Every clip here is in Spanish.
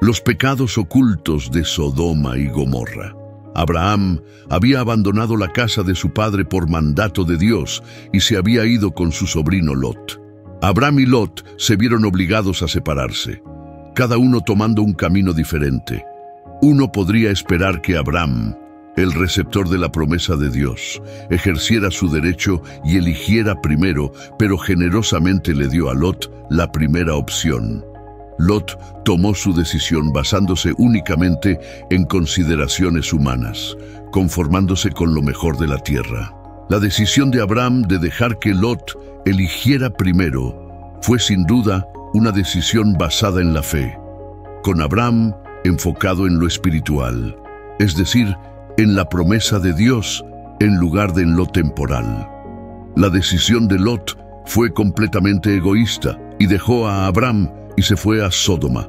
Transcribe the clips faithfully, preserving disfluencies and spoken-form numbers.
los pecados ocultos de Sodoma y Gomorra. Abraham había abandonado la casa de su padre por mandato de Dios y se había ido con su sobrino Lot. Abraham y Lot se vieron obligados a separarse, cada uno tomando un camino diferente. Uno podría esperar que Abraham, el receptor de la promesa de Dios, ejerciera su derecho y eligiera primero, pero generosamente le dio a Lot la primera opción. Lot tomó su decisión basándose únicamente en consideraciones humanas, conformándose con lo mejor de la tierra. La decisión de Abraham de dejar que Lot eligiera primero fue sin duda una decisión basada en la fe, con Abraham enfocado en lo espiritual, es decir, en la promesa de Dios en lugar de en lo temporal. La decisión de Lot fue completamente egoísta y dejó a Abraham y se fue a Sodoma.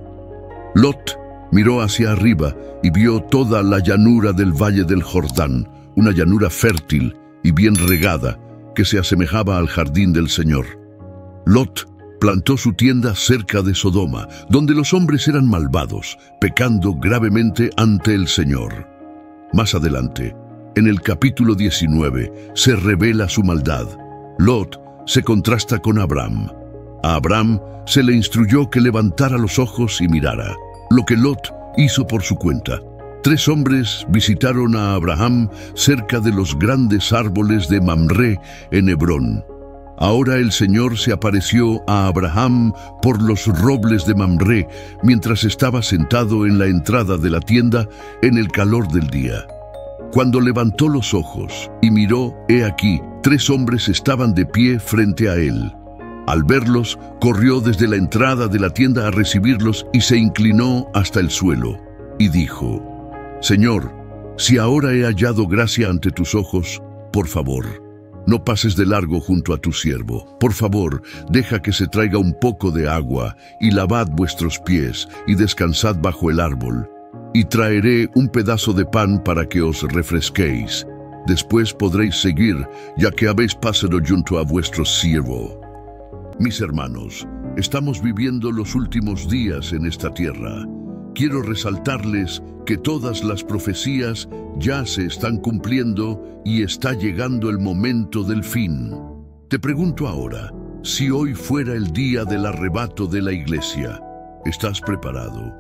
Lot miró hacia arriba y vio toda la llanura del valle del Jordán, una llanura fértil y bien regada que se asemejaba al jardín del Señor. Lot plantó su tienda cerca de Sodoma, donde los hombres eran malvados, pecando gravemente ante el Señor. Más adelante, en el capítulo diecinueve, se revela su maldad. Lot se contrasta con Abraham. A Abraham se le instruyó que levantara los ojos y mirara, lo que Lot hizo por su cuenta. Tres hombres visitaron a Abraham cerca de los grandes árboles de Mamré en Hebrón. Ahora el Señor se apareció a Abraham por los robles de Mamré mientras estaba sentado en la entrada de la tienda en el calor del día. Cuando levantó los ojos y miró, he aquí, tres hombres estaban de pie frente a él. Al verlos, corrió desde la entrada de la tienda a recibirlos y se inclinó hasta el suelo, y dijo: Señor, si ahora he hallado gracia ante tus ojos, por favor, no pases de largo junto a tu siervo. Por favor, deja que se traiga un poco de agua, y lavad vuestros pies, y descansad bajo el árbol. Y traeré un pedazo de pan para que os refresquéis. Después podréis seguir, ya que habéis pasado junto a vuestro siervo. Mis hermanos, estamos viviendo los últimos días en esta tierra. Quiero resaltarles que todas las profecías ya se están cumpliendo y está llegando el momento del fin. Te pregunto ahora, si hoy fuera el día del arrebato de la iglesia, ¿estás preparado?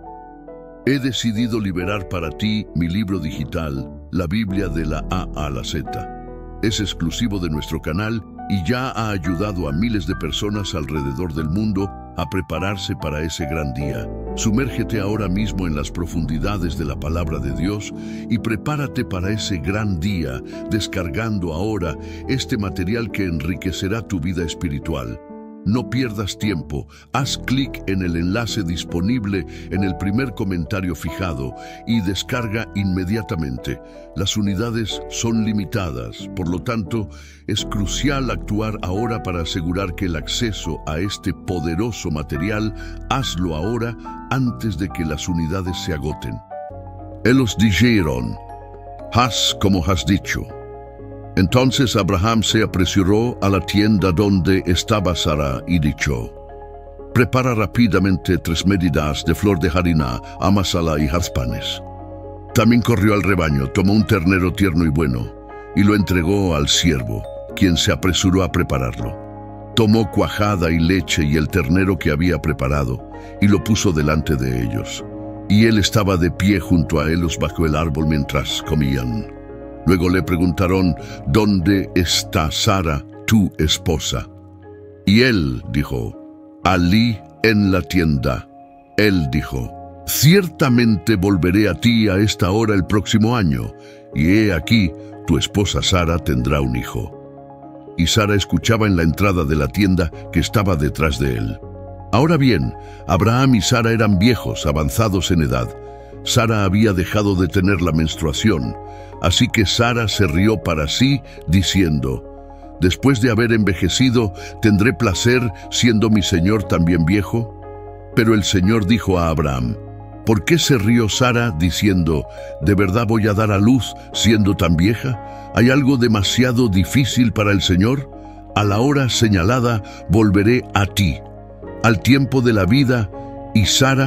He decidido liberar para ti mi libro digital, la Biblia de la A a la Z. Es exclusivo de nuestro canal y ya ha ayudado a miles de personas alrededor del mundo a prepararse para ese gran día. Sumérgete ahora mismo en las profundidades de la palabra de Dios y prepárate para ese gran día, descargando ahora este material que enriquecerá tu vida espiritual. No pierdas tiempo, haz clic en el enlace disponible en el primer comentario fijado y descarga inmediatamente. Las unidades son limitadas, por lo tanto, es crucial actuar ahora para asegurar que el acceso a este poderoso material, hazlo ahora antes de que las unidades se agoten. Ellos dijeron: haz como has dicho. Entonces Abraham se apresuró a la tienda donde estaba Sara y dijo: prepara rápidamente tres medidas de flor de harina, amásala y haz panes. También corrió al rebaño, tomó un ternero tierno y bueno, y lo entregó al siervo, quien se apresuró a prepararlo. Tomó cuajada y leche y el ternero que había preparado, y lo puso delante de ellos. Y él estaba de pie junto a ellos bajo el árbol mientras comían. Luego le preguntaron: ¿dónde está Sara, tu esposa? Y él dijo: allí en la tienda. Él dijo: ciertamente volveré a ti a esta hora el próximo año, y he aquí, tu esposa Sara tendrá un hijo. Y Sara escuchaba en la entrada de la tienda que estaba detrás de él. Ahora bien, Abraham y Sara eran viejos, avanzados en edad. Sara había dejado de tener la menstruación, así que Sara se rió para sí, diciendo: después de haber envejecido, ¿tendré placer siendo mi señor también viejo? Pero el Señor dijo a Abraham: ¿por qué se rió Sara diciendo: ¿de verdad voy a dar a luz siendo tan vieja? ¿Hay algo demasiado difícil para el Señor? A la hora señalada volveré a ti, al tiempo de la vida, y Sara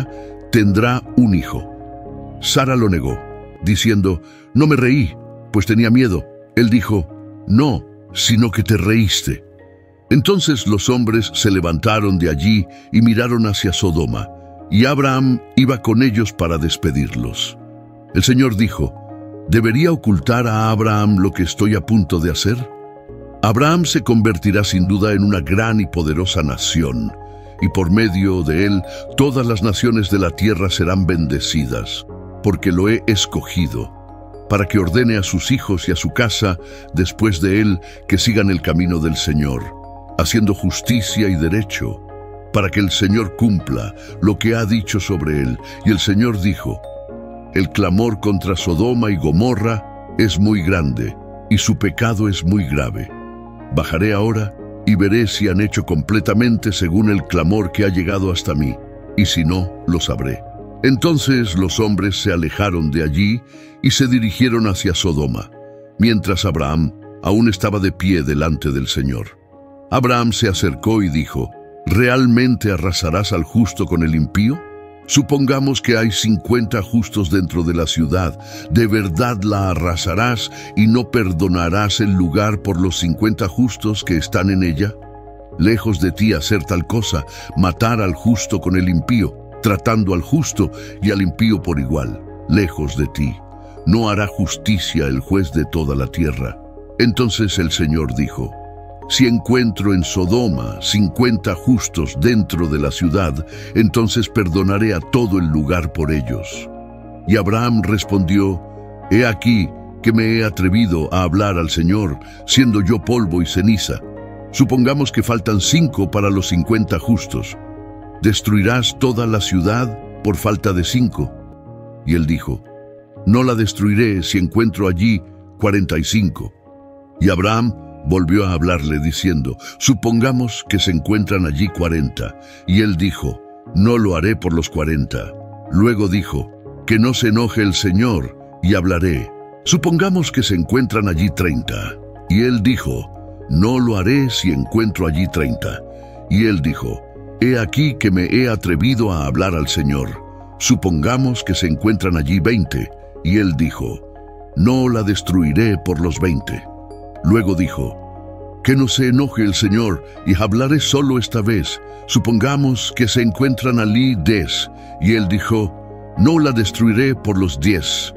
tendrá un hijo. Sara lo negó, diciendo, no me reí, pues tenía miedo. Él dijo, no, sino que te reíste. Entonces los hombres se levantaron de allí y miraron hacia Sodoma, y Abraham iba con ellos para despedirlos. El Señor dijo, ¿debería ocultar a Abraham lo que estoy a punto de hacer? Abraham se convertirá sin duda en una gran y poderosa nación, y por medio de él todas las naciones de la tierra serán bendecidas, porque lo he escogido, para que ordene a sus hijos y a su casa después de él que sigan el camino del Señor, haciendo justicia y derecho, para que el Señor cumpla lo que ha dicho sobre él. Y el Señor dijo, el clamor contra Sodoma y Gomorra es muy grande, y su pecado es muy grave. Bajaré ahora y veré si han hecho completamente según el clamor que ha llegado hasta mí, y si no, lo sabré. Entonces los hombres se alejaron de allí y se dirigieron hacia Sodoma, mientras Abraham aún estaba de pie delante del Señor. Abraham se acercó y dijo, ¿realmente arrasarás al justo con el impío? Supongamos que hay cincuenta justos dentro de la ciudad. ¿De verdad la arrasarás y no perdonarás el lugar por los cincuenta justos que están en ella? Lejos de ti hacer tal cosa, matar al justo con el impío, tratando al justo y al impío por igual. Lejos de ti. No hará justicia el juez de toda la tierra. Entonces el Señor dijo, si encuentro en Sodoma cincuenta justos dentro de la ciudad, entonces perdonaré a todo el lugar por ellos. Y Abraham respondió, he aquí que me he atrevido a hablar al Señor, siendo yo polvo y ceniza. Supongamos que faltan cinco para los cincuenta justos. ¿Destruirás toda la ciudad por falta de cinco? Y él dijo, no la destruiré si encuentro allí cuarenta y cinco. Y Abraham volvió a hablarle diciendo, supongamos que se encuentran allí cuarenta. Y él dijo, no lo haré por los cuarenta. Luego dijo, que no se enoje el Señor, y hablaré. Supongamos que se encuentran allí treinta. Y él dijo, no lo haré si encuentro allí treinta. Y él dijo, he aquí que me he atrevido a hablar al Señor. Supongamos que se encuentran allí veinte. Y él dijo, no la destruiré por los veinte. Luego dijo, que no se enoje el Señor, y hablaré solo esta vez. Supongamos que se encuentran allí diez. Y él dijo, no la destruiré por los diez.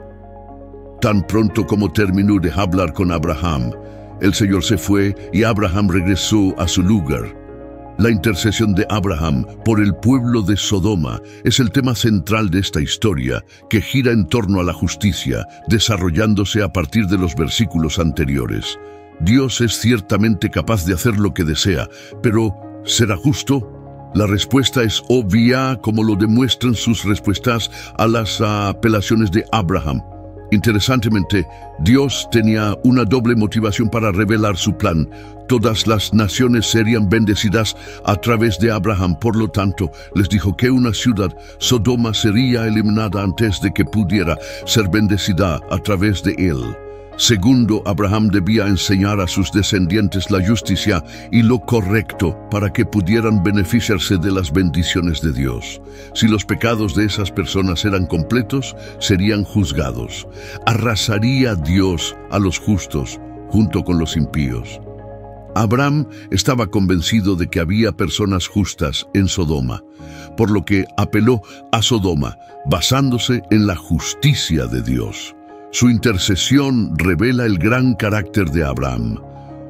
Tan pronto como terminó de hablar con Abraham, el Señor se fue y Abraham regresó a su lugar. La intercesión de Abraham por el pueblo de Sodoma es el tema central de esta historia, que gira en torno a la justicia, desarrollándose a partir de los versículos anteriores. Dios es ciertamente capaz de hacer lo que desea, pero ¿será justo? La respuesta es obvia, como lo demuestran sus respuestas a las apelaciones de Abraham. Interesantemente, Dios tenía una doble motivación para revelar su plan. Todas las naciones serían bendecidas a través de Abraham. Por lo tanto, les dijo que una ciudad, Sodoma, sería eliminada antes de que pudiera ser bendecida a través de él. Segundo, Abraham debía enseñar a sus descendientes la justicia y lo correcto para que pudieran beneficiarse de las bendiciones de Dios. Si los pecados de esas personas eran completos, serían juzgados. Arrasaría Dios a los justos junto con los impíos. Abraham estaba convencido de que había personas justas en Sodoma, por lo que apeló a Sodoma, basándose en la justicia de Dios. Su intercesión revela el gran carácter de Abraham.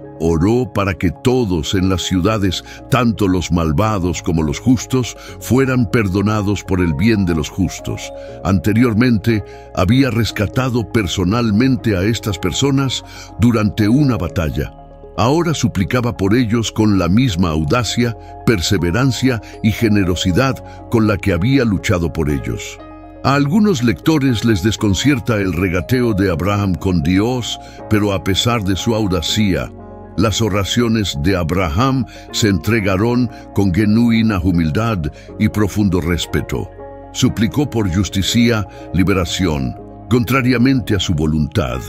Oró para que todos en las ciudades, tanto los malvados como los justos, fueran perdonados por el bien de los justos. Anteriormente, había rescatado personalmente a estas personas durante una batalla. Ahora suplicaba por ellos con la misma audacia, perseverancia y generosidad con la que había luchado por ellos. A algunos lectores les desconcierta el regateo de Abraham con Dios, pero a pesar de su audacia, las oraciones de Abraham se entregaron con genuina humildad y profundo respeto. Suplicó por justicia, liberación, contrariamente a su voluntad.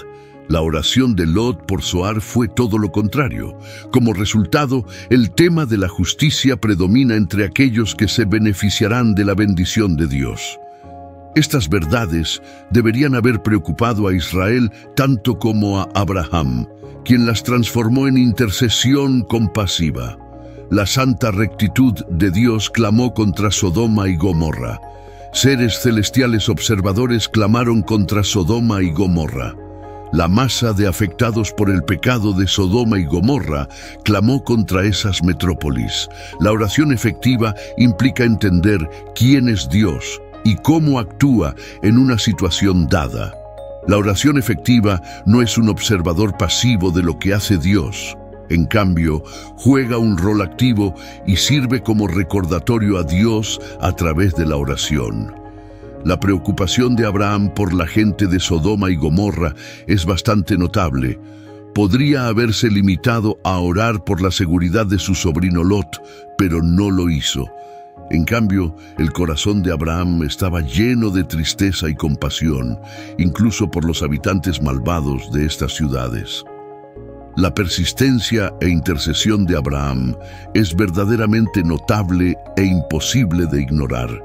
La oración de Lot por Zoar fue todo lo contrario. Como resultado, el tema de la justicia predomina entre aquellos que se beneficiarán de la bendición de Dios. Estas verdades deberían haber preocupado a Israel tanto como a Abraham, quien las transformó en intercesión compasiva. La santa rectitud de Dios clamó contra Sodoma y Gomorra. Seres celestiales observadores clamaron contra Sodoma y Gomorra. La masa de afectados por el pecado de Sodoma y Gomorra clamó contra esas metrópolis. La oración efectiva implica entender quién es Dios y cómo actúa en una situación dada. La oración efectiva no es un observador pasivo de lo que hace Dios. En cambio, juega un rol activo y sirve como recordatorio a Dios a través de la oración. La preocupación de Abraham por la gente de Sodoma y Gomorra es bastante notable. Podría haberse limitado a orar por la seguridad de su sobrino Lot, pero no lo hizo. En cambio, el corazón de Abraham estaba lleno de tristeza y compasión, incluso por los habitantes malvados de estas ciudades. La persistencia e intercesión de Abraham es verdaderamente notable e imposible de ignorar.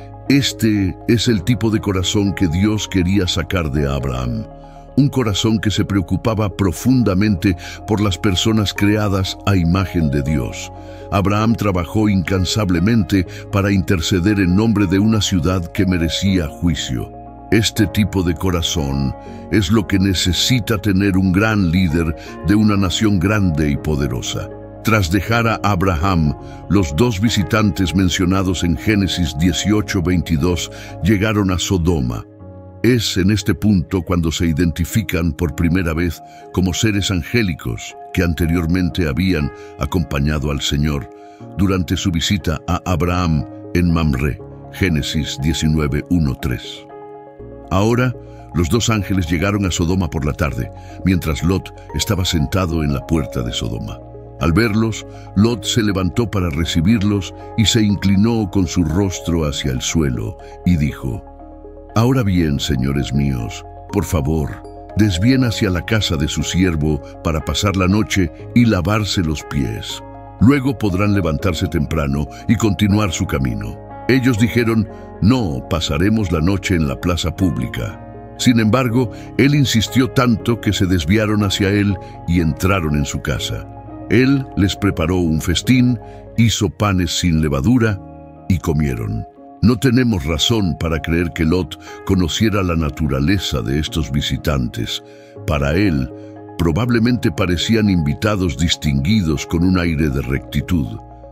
Este es el tipo de corazón que Dios quería sacar de Abraham. Un corazón que se preocupaba profundamente por las personas creadas a imagen de Dios. Abraham trabajó incansablemente para interceder en nombre de una ciudad que merecía juicio. Este tipo de corazón es lo que necesita tener un gran líder de una nación grande y poderosa. Tras dejar a Abraham, los dos visitantes mencionados en Génesis dieciocho veintidós llegaron a Sodoma. Es en este punto cuando se identifican por primera vez como seres angélicos que anteriormente habían acompañado al Señor durante su visita a Abraham en Mamre, Génesis diecinueve uno tres. Ahora, los dos ángeles llegaron a Sodoma por la tarde, mientras Lot estaba sentado en la puerta de Sodoma. Al verlos, Lot se levantó para recibirlos y se inclinó con su rostro hacia el suelo y dijo: «Ahora bien, señores míos, por favor, desvíen hacia la casa de su siervo para pasar la noche y lavarse los pies. Luego podrán levantarse temprano y continuar su camino». Ellos dijeron: «No, pasaremos la noche en la plaza pública». Sin embargo, él insistió tanto que se desviaron hacia él y entraron en su casa. Él les preparó un festín, hizo panes sin levadura y comieron. No tenemos razón para creer que Lot conociera la naturaleza de estos visitantes. Para él, probablemente parecían invitados distinguidos con un aire de rectitud.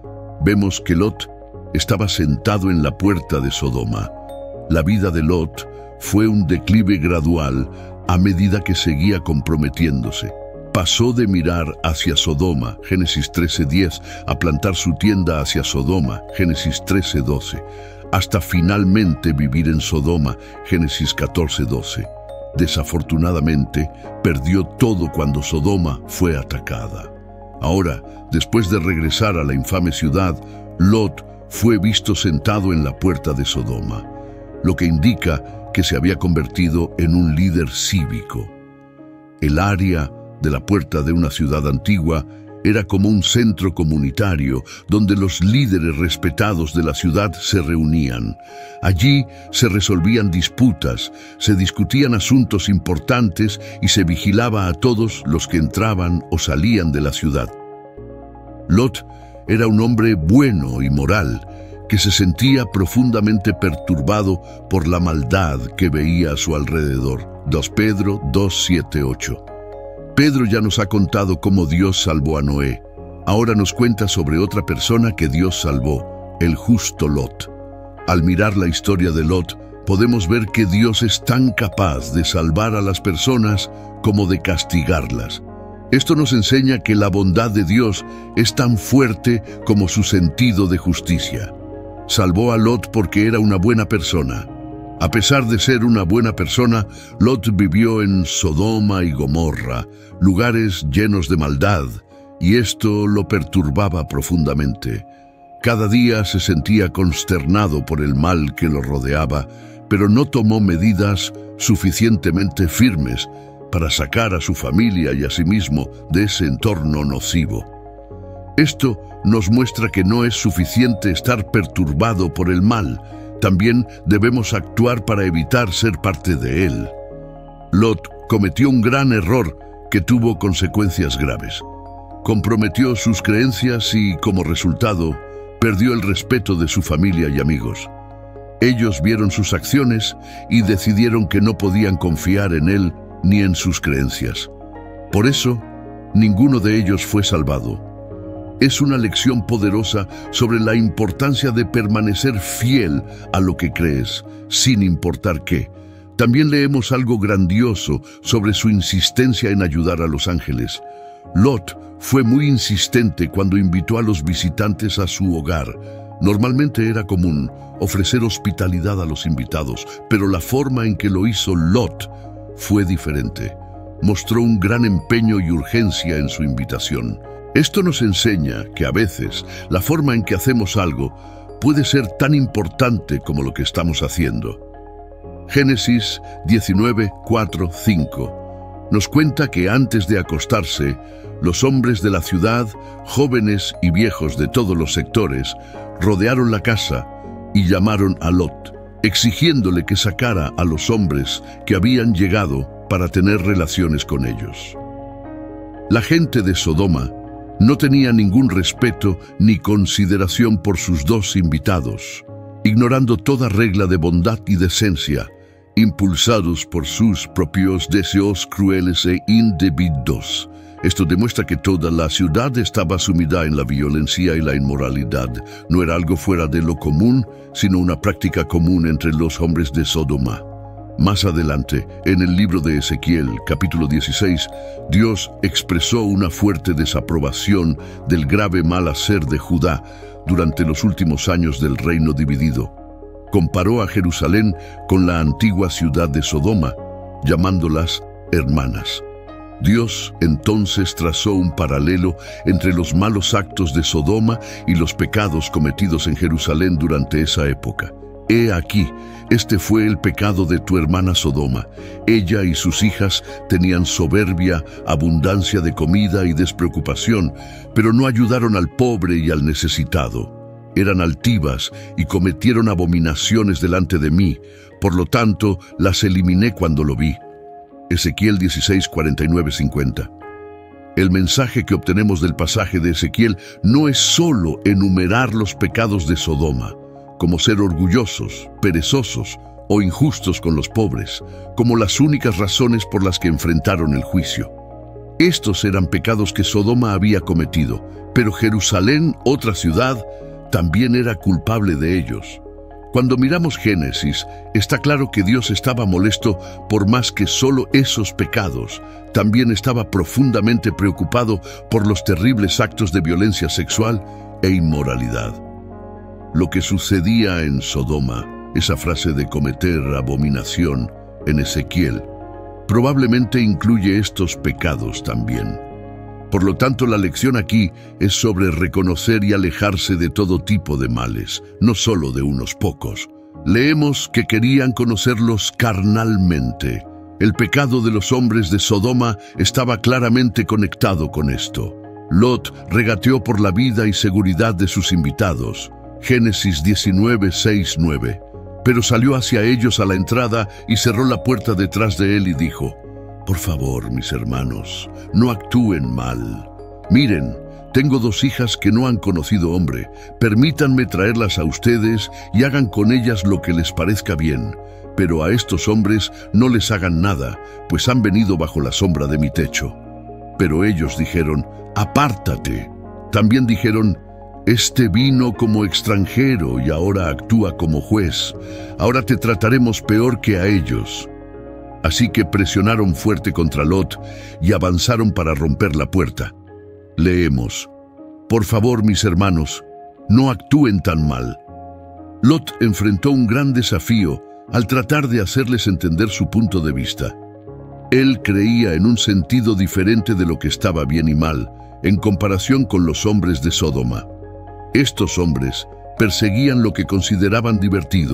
Vemos que Lot estaba sentado en la puerta de Sodoma. La vida de Lot fue un declive gradual a medida que seguía comprometiéndose. Pasó de mirar hacia Sodoma, Génesis trece diez, a plantar su tienda hacia Sodoma, Génesis trece doce, hasta finalmente vivir en Sodoma, Génesis catorce doce. Desafortunadamente, perdió todo cuando Sodoma fue atacada. Ahora, después de regresar a la infame ciudad, Lot fue visto sentado en la puerta de Sodoma, lo que indica que se había convertido en un líder cívico. El área de la puerta de una ciudad antigua era como un centro comunitario donde los líderes respetados de la ciudad se reunían. Allí se resolvían disputas, se discutían asuntos importantes y se vigilaba a todos los que entraban o salían de la ciudad. Lot era un hombre bueno y moral, que se sentía profundamente perturbado por la maldad que veía a su alrededor. dos Pedro dos siete ocho. Pedro ya nos ha contado cómo Dios salvó a Noé. Ahora nos cuenta sobre otra persona que Dios salvó, el justo Lot. Al mirar la historia de Lot, podemos ver que Dios es tan capaz de salvar a las personas como de castigarlas. Esto nos enseña que la bondad de Dios es tan fuerte como su sentido de justicia. Salvó a Lot porque era una buena persona. A pesar de ser una buena persona, Lot vivió en Sodoma y Gomorra, lugares llenos de maldad, y esto lo perturbaba profundamente. Cada día se sentía consternado por el mal que lo rodeaba, pero no tomó medidas suficientemente firmes, para sacar a su familia y a sí mismo de ese entorno nocivo. Esto nos muestra que no es suficiente estar perturbado por el mal, también debemos actuar para evitar ser parte de él. Lot cometió un gran error que tuvo consecuencias graves. Comprometió sus creencias y, como resultado, perdió el respeto de su familia y amigos. Ellos vieron sus acciones y decidieron que no podían confiar en él ni en sus creencias. Por eso, ninguno de ellos fue salvado. Es una lección poderosa sobre la importancia de permanecer fiel a lo que crees, sin importar qué. También leemos algo grandioso sobre su insistencia en ayudar a los ángeles. Lot fue muy insistente cuando invitó a los visitantes a su hogar. Normalmente era común ofrecer hospitalidad a los invitados, pero la forma en que lo hizo Lot fue diferente. Mostró un gran empeño y urgencia en su invitación. Esto nos enseña que a veces la forma en que hacemos algo puede ser tan importante como lo que estamos haciendo. Génesis diecinueve, cuatro, cinco nos cuenta que antes de acostarse, los hombres de la ciudad, jóvenes y viejos de todos los sectores, rodearon la casa y llamaron a Lot, exigiéndole que sacara a los hombres que habían llegado para tener relaciones con ellos. La gente de Sodoma no tenía ningún respeto ni consideración por sus dos invitados, ignorando toda regla de bondad y decencia, impulsados por sus propios deseos crueles e indebidos. Esto demuestra que toda la ciudad estaba sumida en la violencia y la inmoralidad. No era algo fuera de lo común, sino una práctica común entre los hombres de Sodoma. Más adelante, en el libro de Ezequiel, capítulo dieciséis, Dios expresó una fuerte desaprobación del grave mal hacer de Judá durante los últimos años del reino dividido. Comparó a Jerusalén con la antigua ciudad de Sodoma, llamándolas hermanas. Dios entonces trazó un paralelo entre los malos actos de Sodoma y los pecados cometidos en Jerusalén durante esa época. He aquí, este fue el pecado de tu hermana Sodoma. Ella y sus hijas tenían soberbia, abundancia de comida y despreocupación, pero no ayudaron al pobre y al necesitado. Eran altivas y cometieron abominaciones delante de mí, por lo tanto, las eliminé cuando lo vi. Ezequiel dieciséis, cuarenta y nueve, cincuenta. El mensaje que obtenemos del pasaje de Ezequiel no es solo enumerar los pecados de Sodoma, como ser orgullosos, perezosos o injustos con los pobres, como las únicas razones por las que enfrentaron el juicio. Estos eran pecados que Sodoma había cometido, pero Jerusalén, otra ciudad, también era culpable de ellos. Cuando miramos Génesis, está claro que Dios estaba molesto por más que solo esos pecados. También estaba profundamente preocupado por los terribles actos de violencia sexual e inmoralidad. Lo que sucedía en Sodoma, esa frase de cometer abominación en Ezequiel, probablemente incluye estos pecados también. Por lo tanto, la lección aquí es sobre reconocer y alejarse de todo tipo de males, no solo de unos pocos. Leemos que querían conocerlos carnalmente. El pecado de los hombres de Sodoma estaba claramente conectado con esto. Lot regateó por la vida y seguridad de sus invitados. Génesis diecinueve, seis, nueve. Pero salió hacia ellos a la entrada y cerró la puerta detrás de él y dijo: «Por favor, mis hermanos, no actúen mal. Miren, tengo dos hijas que no han conocido hombre. Permítanme traerlas a ustedes y hagan con ellas lo que les parezca bien. Pero a estos hombres no les hagan nada, pues han venido bajo la sombra de mi techo». Pero ellos dijeron: «Apártate». También dijeron: «Este vino como extranjero y ahora actúa como juez. Ahora te trataremos peor que a ellos». Así que presionaron fuerte contra Lot y avanzaron para romper la puerta. Leemos: «Por favor, mis hermanos, no actúen tan mal». Lot enfrentó un gran desafío al tratar de hacerles entender su punto de vista. Él creía en un sentido diferente de lo que estaba bien y mal, en comparación con los hombres de Sodoma. Estos hombres perseguían lo que consideraban divertido,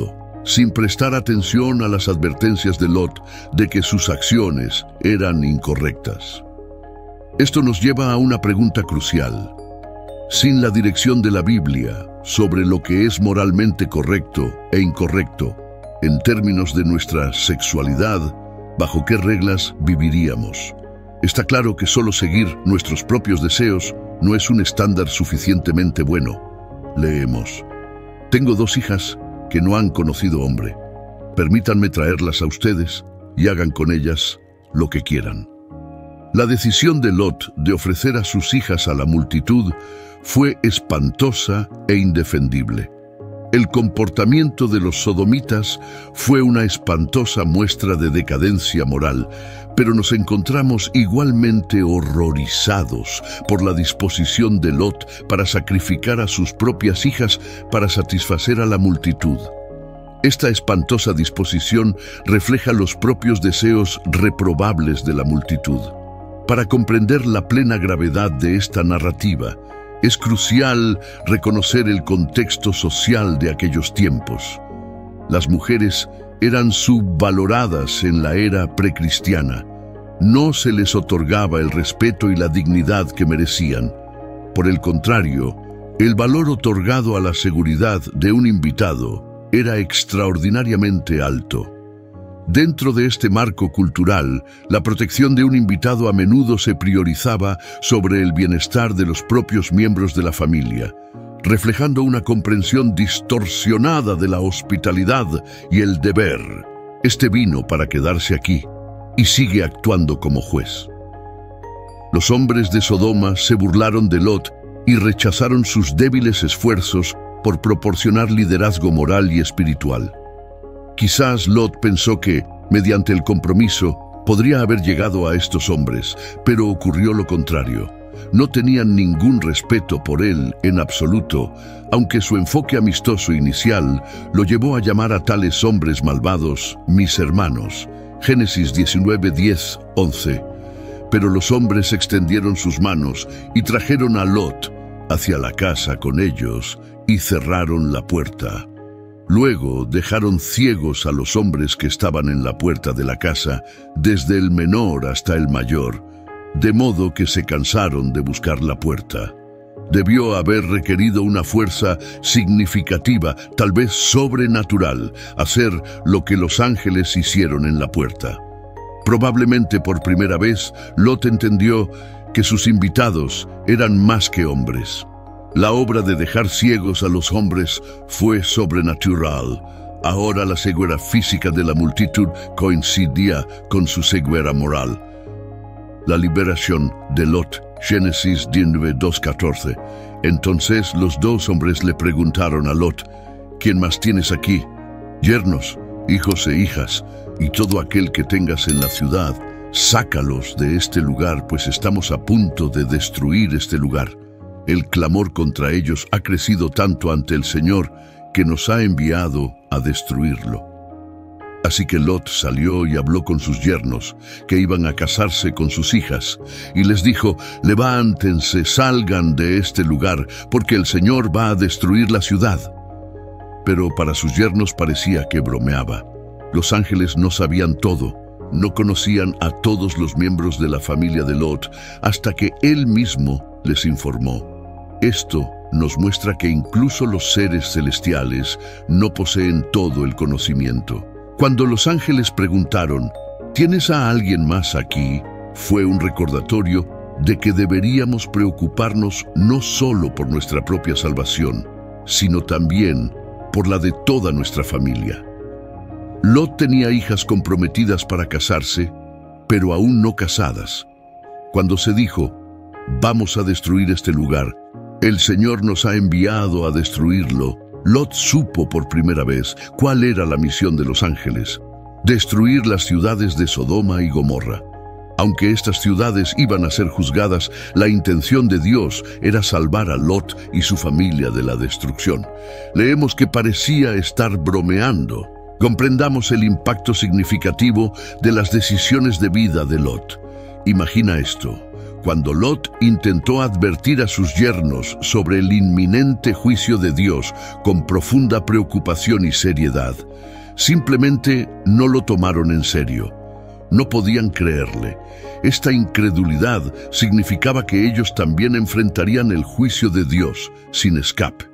sin prestar atención a las advertencias de Lot de que sus acciones eran incorrectas. Esto nos lleva a una pregunta crucial. Sin la dirección de la Biblia sobre lo que es moralmente correcto e incorrecto en términos de nuestra sexualidad, ¿bajo qué reglas viviríamos? Está claro que solo seguir nuestros propios deseos no es un estándar suficientemente bueno. Leemos: tengo dos hijas que no han conocido hombre. Permítanme traerlas a ustedes y hagan con ellas lo que quieran. La decisión de Lot de ofrecer a sus hijas a la multitud fue espantosa e indefendible. El comportamiento de los sodomitas fue una espantosa muestra de decadencia moral, pero nos encontramos igualmente horrorizados por la disposición de Lot para sacrificar a sus propias hijas para satisfacer a la multitud. Esta espantosa disposición refleja los propios deseos reprobables de la multitud. Para comprender la plena gravedad de esta narrativa, es crucial reconocer el contexto social de aquellos tiempos. Las mujeres eran subvaloradas en la era precristiana. No se les otorgaba el respeto y la dignidad que merecían. Por el contrario, el valor otorgado a la seguridad de un invitado era extraordinariamente alto. Dentro de este marco cultural, la protección de un invitado a menudo se priorizaba sobre el bienestar de los propios miembros de la familia, reflejando una comprensión distorsionada de la hospitalidad y el deber. Este vino para quedarse aquí y sigue actuando como juez. Los hombres de Sodoma se burlaron de Lot y rechazaron sus débiles esfuerzos por proporcionar liderazgo moral y espiritual. Quizás Lot pensó que, mediante el compromiso, podría haber llegado a estos hombres, pero ocurrió lo contrario. No tenían ningún respeto por él en absoluto, aunque su enfoque amistoso inicial lo llevó a llamar a tales hombres malvados mis hermanos. Génesis diecinueve, diez, once. Pero los hombres extendieron sus manos y trajeron a Lot hacia la casa con ellos y cerraron la puerta. Luego dejaron ciegos a los hombres que estaban en la puerta de la casa, desde el menor hasta el mayor, de modo que se cansaron de buscar la puerta. Debió haber requerido una fuerza significativa, tal vez sobrenatural, hacer lo que los ángeles hicieron en la puerta. Probablemente por primera vez, Lot entendió que sus invitados eran más que hombres. La obra de dejar ciegos a los hombres fue sobrenatural. Ahora la ceguera física de la multitud coincidía con su ceguera moral. La liberación de Lot, Génesis diecinueve, dos, catorce. Entonces los dos hombres le preguntaron a Lot: ¿quién más tienes aquí? Yernos, hijos e hijas, y todo aquel que tengas en la ciudad, sácalos de este lugar, pues estamos a punto de destruir este lugar. El clamor contra ellos ha crecido tanto ante el Señor que nos ha enviado a destruirlo. Así que Lot salió y habló con sus yernos, que iban a casarse con sus hijas, y les dijo: levántense, salgan de este lugar, porque el Señor va a destruir la ciudad. Pero para sus yernos parecía que bromeaba. Los ángeles no sabían todo, no conocían a todos los miembros de la familia de Lot, hasta que él mismo les informó. Esto nos muestra que incluso los seres celestiales no poseen todo el conocimiento. Cuando los ángeles preguntaron: ¿tienes a alguien más aquí?, fue un recordatorio de que deberíamos preocuparnos no solo por nuestra propia salvación, sino también por la de toda nuestra familia. Lot tenía hijas comprometidas para casarse, pero aún no casadas. Cuando se dijo: vamos a destruir este lugar, el Señor nos ha enviado a destruirlo, Lot supo por primera vez cuál era la misión de los ángeles: destruir las ciudades de Sodoma y Gomorra. Aunque estas ciudades iban a ser juzgadas, la intención de Dios era salvar a Lot y su familia de la destrucción. Leemos que parecía estar bromeando. Comprendamos el impacto significativo de las decisiones de vida de Lot. Imagina esto: cuando Lot intentó advertir a sus yernos sobre el inminente juicio de Dios con profunda preocupación y seriedad, simplemente no lo tomaron en serio. No podían creerle. Esta incredulidad significaba que ellos también enfrentarían el juicio de Dios sin escape.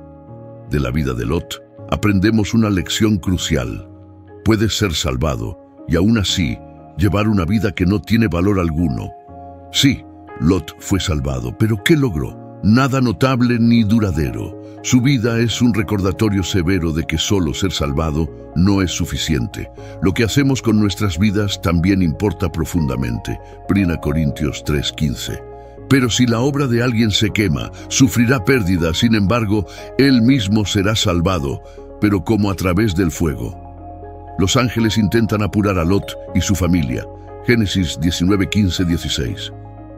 De la vida de Lot aprendemos una lección crucial. Puedes ser salvado y aún así llevar una vida que no tiene valor alguno. Sí, Lot fue salvado, pero ¿qué logró? Nada notable ni duradero. Su vida es un recordatorio severo de que solo ser salvado no es suficiente. Lo que hacemos con nuestras vidas también importa profundamente. Primera Corintios tres quince. Pero si la obra de alguien se quema, sufrirá pérdida, sin embargo, él mismo será salvado, pero como a través del fuego. Los ángeles intentan apurar a Lot y su familia. Génesis diecinueve, quince, dieciséis.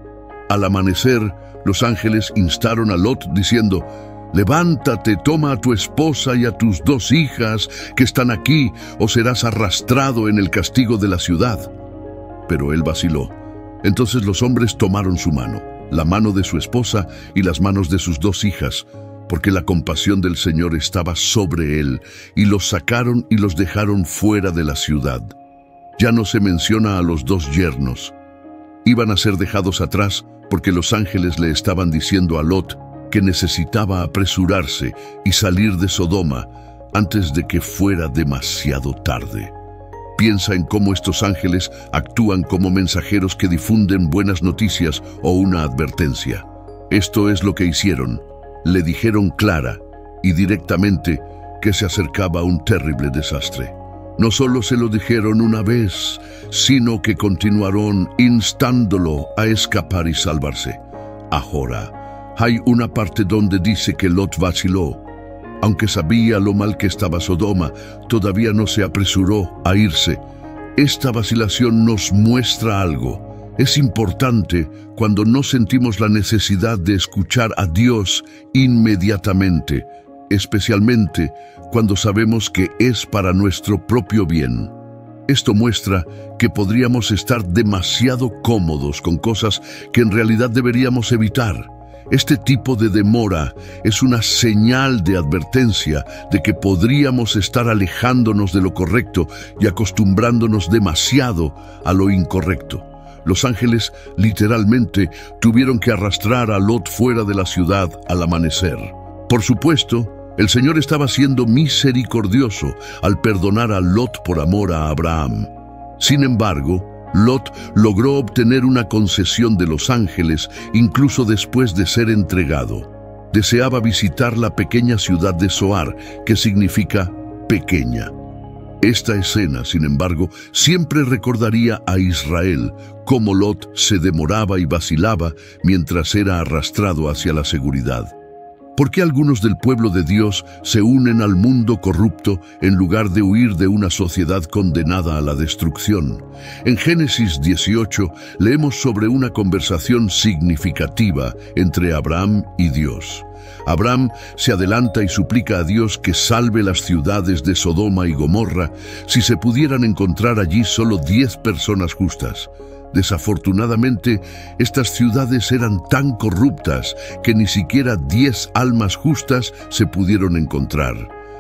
Al amanecer, los ángeles instaron a Lot diciendo: «Levántate, toma a tu esposa y a tus dos hijas que están aquí, o serás arrastrado en el castigo de la ciudad». Pero él vaciló. Entonces los hombres tomaron su mano, la mano de su esposa y las manos de sus dos hijas, porque la compasión del Señor estaba sobre él, y los sacaron y los dejaron fuera de la ciudad. Ya no se menciona a los dos yernos. Iban a ser dejados atrás porque los ángeles le estaban diciendo a Lot que necesitaba apresurarse y salir de Sodoma antes de que fuera demasiado tarde. Piensa en cómo estos ángeles actúan como mensajeros que difunden buenas noticias o una advertencia. Esto es lo que hicieron. Le dijeron clara y directamente que se acercaba un terrible desastre. No solo se lo dijeron una vez, sino que continuaron instándolo a escapar y salvarse. Ahora, hay una parte donde dice que Lot vaciló. Aunque sabía lo mal que estaba Sodoma, todavía no se apresuró a irse. Esta vacilación nos muestra algo. Es importante cuando no sentimos la necesidad de escuchar a Dios inmediatamente, especialmente cuando sabemos que es para nuestro propio bien. Esto muestra que podríamos estar demasiado cómodos con cosas que en realidad deberíamos evitar. Este tipo de demora es una señal de advertencia de que podríamos estar alejándonos de lo correcto y acostumbrándonos demasiado a lo incorrecto. Los ángeles literalmente tuvieron que arrastrar a Lot fuera de la ciudad al amanecer. Por supuesto, el Señor estaba siendo misericordioso al perdonar a Lot por amor a Abraham. Sin embargo, Lot logró obtener una concesión de los ángeles incluso después de ser entregado. Deseaba visitar la pequeña ciudad de Zoar, que significa pequeña. Esta escena, sin embargo, siempre recordaría a Israel cómo Lot se demoraba y vacilaba mientras era arrastrado hacia la seguridad. ¿Por qué algunos del pueblo de Dios se unen al mundo corrupto en lugar de huir de una sociedad condenada a la destrucción? En Génesis dieciocho leemos sobre una conversación significativa entre Abraham y Dios. Abraham se adelanta y suplica a Dios que salve las ciudades de Sodoma y Gomorra si se pudieran encontrar allí solo diez personas justas. Desafortunadamente, estas ciudades eran tan corruptas que ni siquiera diez almas justas se pudieron encontrar.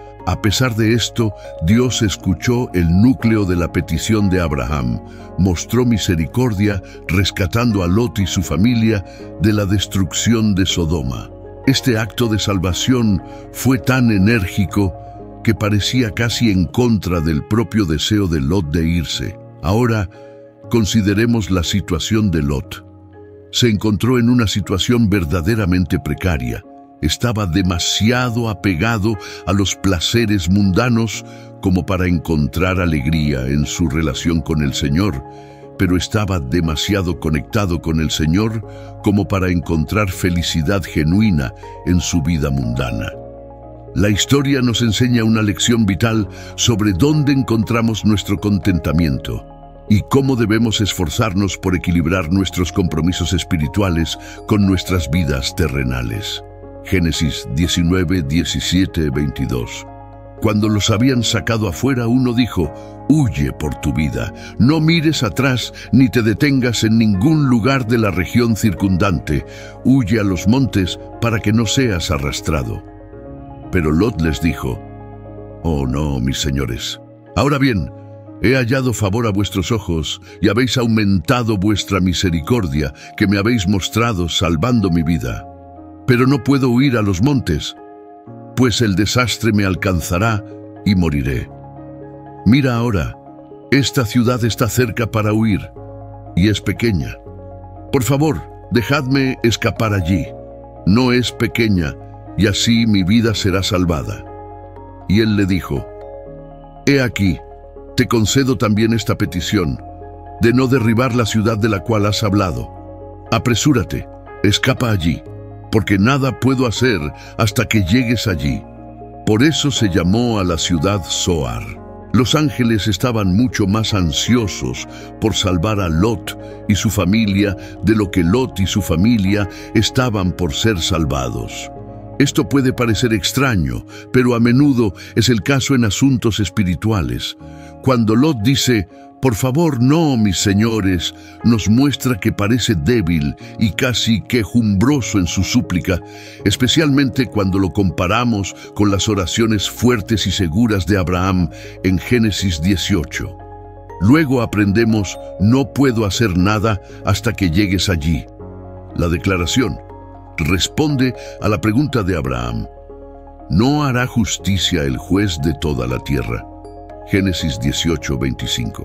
A pesar de esto, Dios escuchó el núcleo de la petición de Abraham, mostró misericordia, rescatando a Lot y su familia de la destrucción de Sodoma. Este acto de salvación fue tan enérgico que parecía casi en contra del propio deseo de Lot de irse. Ahora, consideremos la situación de Lot. Se encontró en una situación verdaderamente precaria. Estaba demasiado apegado a los placeres mundanos como para encontrar alegría en su relación con el Señor, pero estaba demasiado conectado con el Señor como para encontrar felicidad genuina en su vida mundana. La historia nos enseña una lección vital sobre dónde encontramos nuestro contentamiento y cómo debemos esforzarnos por equilibrar nuestros compromisos espirituales con nuestras vidas terrenales. Génesis diecinueve, diecisiete, veintidós. Cuando los habían sacado afuera, uno dijo: «Huye por tu vida, no mires atrás ni te detengas en ningún lugar de la región circundante. Huye a los montes para que no seas arrastrado». Pero Lot les dijo: «Oh no, mis señores. Ahora bien, he hallado favor a vuestros ojos y habéis aumentado vuestra misericordia que me habéis mostrado salvando mi vida. Pero no puedo huir a los montes, pues el desastre me alcanzará y moriré. Mira ahora, esta ciudad está cerca para huir y es pequeña. Por favor, dejadme escapar allí. No es pequeña y así mi vida será salvada». Y él le dijo: «He aquí, te concedo también esta petición, de no derribar la ciudad de la cual has hablado. Apresúrate, escapa allí, porque nada puedo hacer hasta que llegues allí». Por eso se llamó a la ciudad Zoar. Los ángeles estaban mucho más ansiosos por salvar a Lot y su familia de lo que Lot y su familia estaban por ser salvados. Esto puede parecer extraño, pero a menudo es el caso en asuntos espirituales. Cuando Lot dice: «Por favor, no, mis señores», nos muestra que parece débil y casi quejumbroso en su súplica, especialmente cuando lo comparamos con las oraciones fuertes y seguras de Abraham en Génesis dieciocho. Luego aprendemos: «No puedo hacer nada hasta que llegues allí». La declaración responde a la pregunta de Abraham: ¿no hará justicia el juez de toda la tierra? Génesis dieciocho, veinticinco.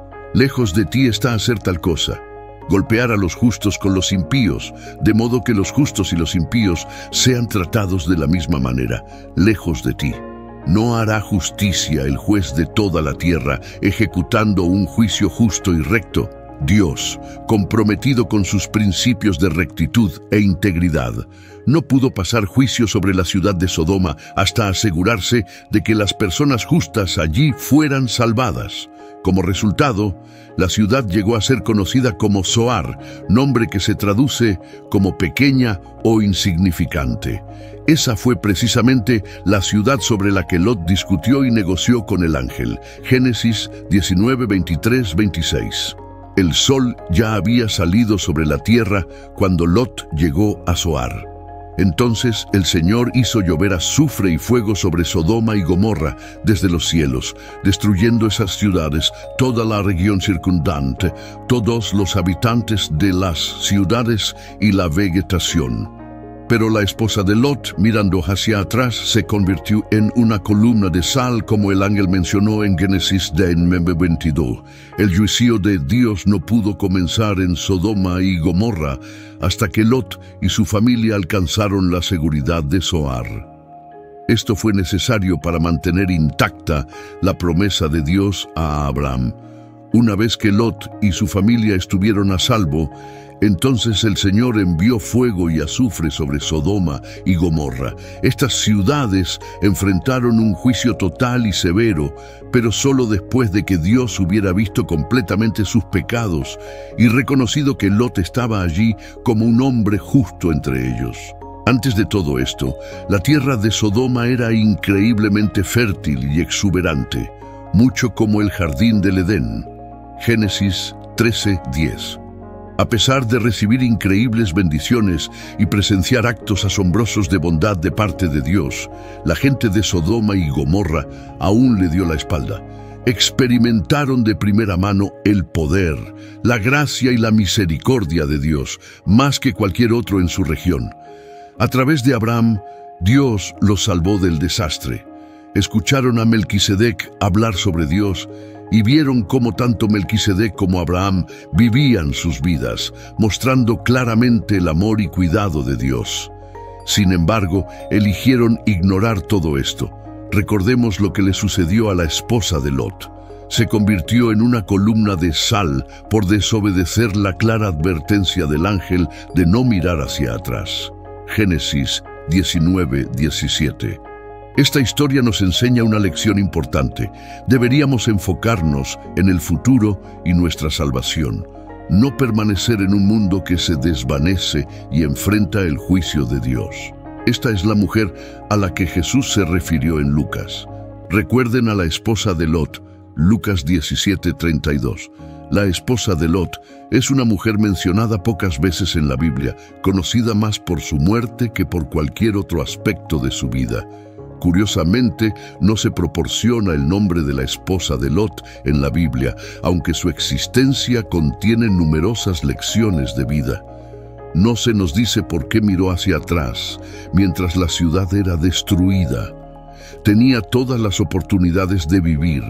Lejos de ti está hacer tal cosa, golpear a los justos con los impíos, de modo que los justos y los impíos sean tratados de la misma manera. Lejos de ti. No hará justicia el juez de toda la tierra, ejecutando un juicio justo y recto. Dios, comprometido con sus principios de rectitud e integridad, no pudo pasar juicio sobre la ciudad de Sodoma hasta asegurarse de que las personas justas allí fueran salvadas. Como resultado, la ciudad llegó a ser conocida como Zoar, nombre que se traduce como pequeña o insignificante. Esa fue precisamente la ciudad sobre la que Lot discutió y negoció con el ángel. Génesis diecinueve, veintitrés, veintiséis. El sol ya había salido sobre la tierra cuando Lot llegó a Zoar. Entonces el Señor hizo llover azufre y fuego sobre Sodoma y Gomorra desde los cielos, destruyendo esas ciudades, toda la región circundante, todos los habitantes de las ciudades y la vegetación. Pero la esposa de Lot, mirando hacia atrás, se convirtió en una columna de sal, como el ángel mencionó en Génesis diecinueve, veintidós. El juicio de Dios no pudo comenzar en Sodoma y Gomorra hasta que Lot y su familia alcanzaron la seguridad de Zoar. Esto fue necesario para mantener intacta la promesa de Dios a Abraham. Una vez que Lot y su familia estuvieron a salvo, entonces el Señor envió fuego y azufre sobre Sodoma y Gomorra. Estas ciudades enfrentaron un juicio total y severo, pero solo después de que Dios hubiera visto completamente sus pecados y reconocido que Lot estaba allí como un hombre justo entre ellos. Antes de todo esto, la tierra de Sodoma era increíblemente fértil y exuberante, mucho como el jardín del Edén. Génesis trece, diez. A pesar de recibir increíbles bendiciones y presenciar actos asombrosos de bondad de parte de Dios, la gente de Sodoma y Gomorra aún le dio la espalda. Experimentaron de primera mano el poder, la gracia y la misericordia de Dios, más que cualquier otro en su región. A través de Abraham, Dios los salvó del desastre. Escucharon a Melquisedec hablar sobre Dios y vieron cómo tanto Melquisedec como Abraham vivían sus vidas, mostrando claramente el amor y cuidado de Dios. Sin embargo, eligieron ignorar todo esto. Recordemos lo que le sucedió a la esposa de Lot. Se convirtió en una columna de sal por desobedecer la clara advertencia del ángel de no mirar hacia atrás. Génesis diecinueve, diecisiete. Esta historia nos enseña una lección importante. Deberíamos enfocarnos en el futuro y nuestra salvación, no permanecer en un mundo que se desvanece y enfrenta el juicio de Dios. Esta es la mujer a la que Jesús se refirió en Lucas. Recuerden a la esposa de Lot, Lucas diecisiete treinta y dos. La esposa de Lot es una mujer mencionada pocas veces en la Biblia, conocida más por su muerte que por cualquier otro aspecto de su vida. Curiosamente, no se proporciona el nombre de la esposa de Lot en la Biblia, aunque su existencia contiene numerosas lecciones de vida. No se nos dice por qué miró hacia atrás, mientras la ciudad era destruida. Tenía todas las oportunidades de vivir.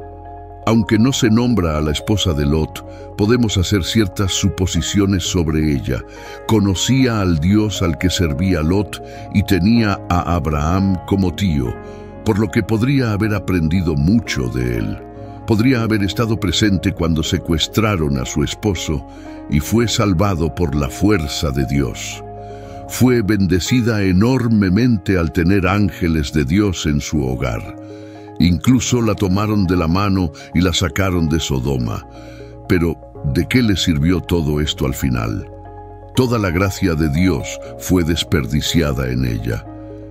Aunque no se nombra a la esposa de Lot, podemos hacer ciertas suposiciones sobre ella. Conocía al Dios al que servía Lot y tenía a Abraham como tío, por lo que podría haber aprendido mucho de él. Podría haber estado presente cuando secuestraron a su esposo y fue salvado por la fuerza de Dios. Fue bendecida enormemente al tener ángeles de Dios en su hogar. Incluso la tomaron de la mano y la sacaron de Sodoma. Pero, ¿de qué le sirvió todo esto al final? Toda la gracia de Dios fue desperdiciada en ella.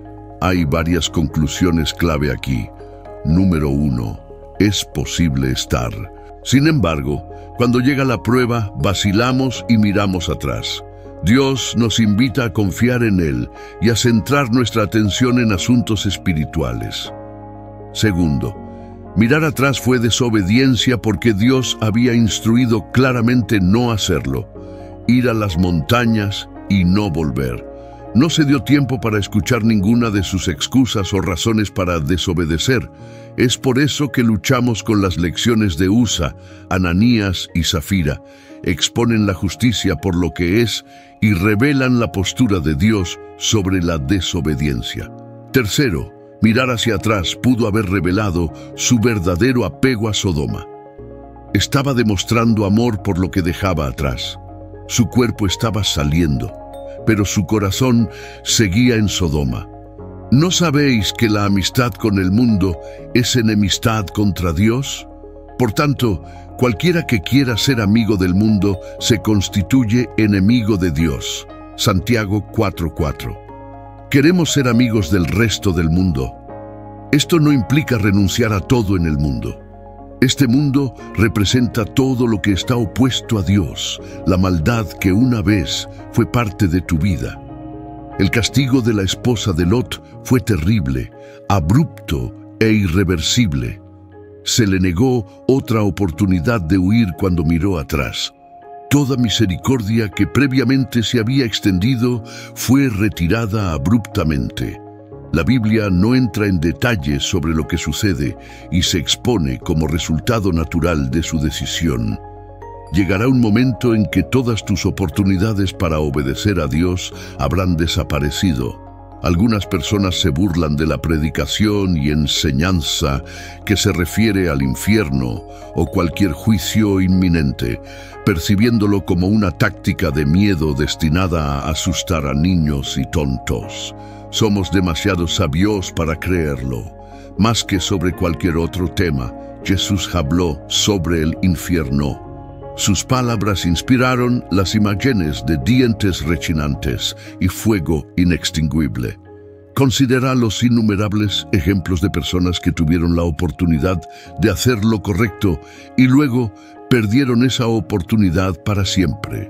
Hay varias conclusiones clave aquí. Número uno, es posible estar. Sin embargo, cuando llega la prueba, vacilamos y miramos atrás. Dios nos invita a confiar en Él y a centrar nuestra atención en asuntos espirituales. Segundo, mirar atrás fue desobediencia porque Dios había instruido claramente no hacerlo, ir a las montañas y no volver. No se dio tiempo para escuchar ninguna de sus excusas o razones para desobedecer. Es por eso que luchamos con las lecciones de Usa, Ananías y Zafira. Exponen la justicia por lo que es y revelan la postura de Dios sobre la desobediencia. Tercero, mirar hacia atrás pudo haber revelado su verdadero apego a Sodoma. Estaba demostrando amor por lo que dejaba atrás. Su cuerpo estaba saliendo, pero su corazón seguía en Sodoma. ¿No sabéis que la amistad con el mundo es enemistad contra Dios? Por tanto, cualquiera que quiera ser amigo del mundo se constituye enemigo de Dios. Santiago cuatro cuatro. Queremos ser amigos del resto del mundo. Esto no implica renunciar a todo en el mundo. Este mundo representa todo lo que está opuesto a Dios, la maldad que una vez fue parte de tu vida. El castigo de la esposa de Lot fue terrible, abrupto e irreversible. Se le negó otra oportunidad de huir cuando miró atrás. Toda misericordia que previamente se había extendido fue retirada abruptamente. La Biblia no entra en detalles sobre lo que sucede y se expone como resultado natural de su decisión. Llegará un momento en que todas tus oportunidades para obedecer a Dios habrán desaparecido. Algunas personas se burlan de la predicación y enseñanza que se refiere al infierno o cualquier juicio inminente, percibiéndolo como una táctica de miedo destinada a asustar a niños y tontos. Somos demasiado sabios para creerlo. Más que sobre cualquier otro tema, Jesús habló sobre el infierno. Sus palabras inspiraron las imágenes de dientes rechinantes y fuego inextinguible. Considera los innumerables ejemplos de personas que tuvieron la oportunidad de hacer lo correcto y luego perdieron esa oportunidad para siempre.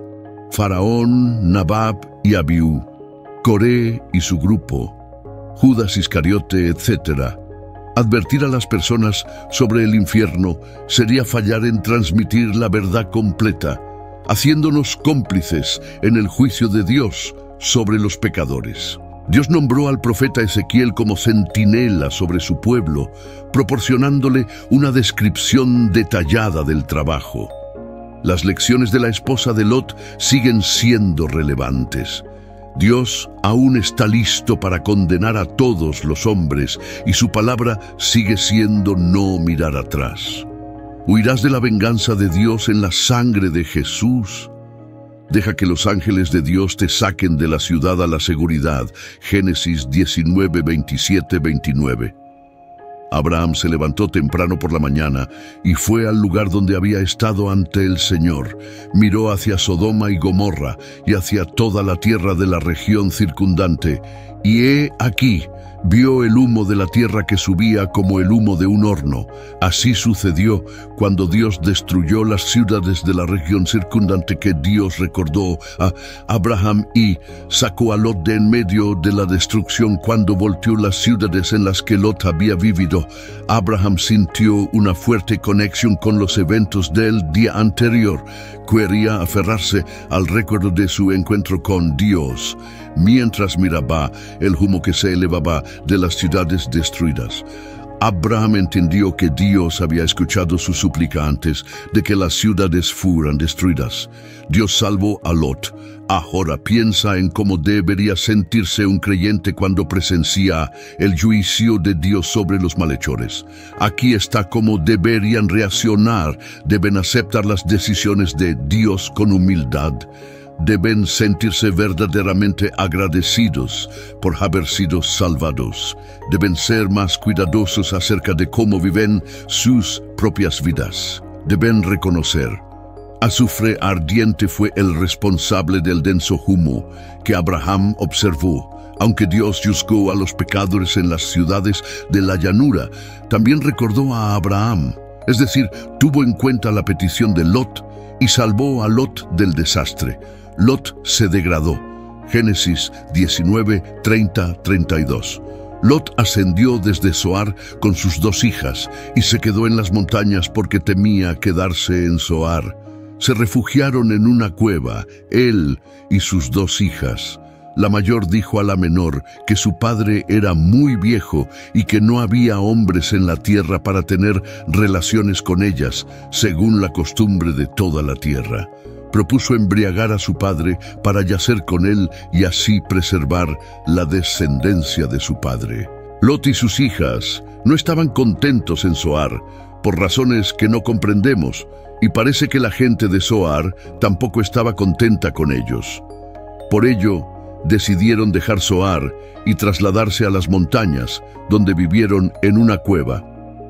Faraón, Nabab y Abiú, Coré y su grupo, Judas Iscariote, etcétera. Advertir a las personas sobre el infierno sería fallar en transmitir la verdad completa, haciéndonos cómplices en el juicio de Dios sobre los pecadores. Dios nombró al profeta Ezequiel como centinela sobre su pueblo, proporcionándole una descripción detallada del trabajo. Las lecciones de la esposa de Lot siguen siendo relevantes. Dios aún está listo para condenar a todos los hombres y su palabra sigue siendo no mirar atrás. ¿Huirás de la venganza de Dios en la sangre de Jesús? Deja que los ángeles de Dios te saquen de la ciudad a la seguridad. Génesis diecinueve, veintisiete, veintinueve. Abraham se levantó temprano por la mañana y fue al lugar donde había estado ante el Señor. Miró hacia Sodoma y Gomorra y hacia toda la tierra de la región circundante. Y he aquí, Vio el humo de la tierra que subía como el humo de un horno. Así sucedió cuando Dios destruyó las ciudades de la región circundante, que Dios recordó a Abraham y sacó a Lot de en medio de la destrucción. Cuando volteó las ciudades en las que Lot había vivido, Abraham sintió una fuerte conexión con los eventos del día anterior. Quería aferrarse al recuerdo de su encuentro con Dios, mientras miraba el humo que se elevaba de las ciudades destruidas. Abraham entendió que Dios había escuchado su súplica antes de que las ciudades fueran destruidas. Dios salvó a Lot. Ahora piensa en cómo debería sentirse un creyente cuando presencia el juicio de Dios sobre los malhechores. Aquí está cómo deberían reaccionar. Deben aceptar las decisiones de Dios con humildad. Deben sentirse verdaderamente agradecidos por haber sido salvados. Deben ser más cuidadosos acerca de cómo viven sus propias vidas. Deben reconocer: azufre ardiente fue el responsable del denso humo que Abraham observó. Aunque Dios juzgó a los pecadores en las ciudades de la llanura, también recordó a Abraham. Es decir, tuvo en cuenta la petición de Lot y salvó a Lot del desastre. Lot se degradó. Génesis diecinueve, treinta, treinta y dos. Lot ascendió desde Zoar con sus dos hijas y se quedó en las montañas porque temía quedarse en Zoar. Se refugiaron en una cueva, él y sus dos hijas. La mayor dijo a la menor que su padre era muy viejo y que no había hombres en la tierra para tener relaciones con ellas, según la costumbre de toda la tierra. Propuso embriagar a su padre para yacer con él y así preservar la descendencia de su padre. Lot y sus hijas no estaban contentos en Zoar, por razones que no comprendemos, y parece que la gente de Zoar tampoco estaba contenta con ellos. Por ello, decidieron dejar Zoar y trasladarse a las montañas, donde vivieron en una cueva.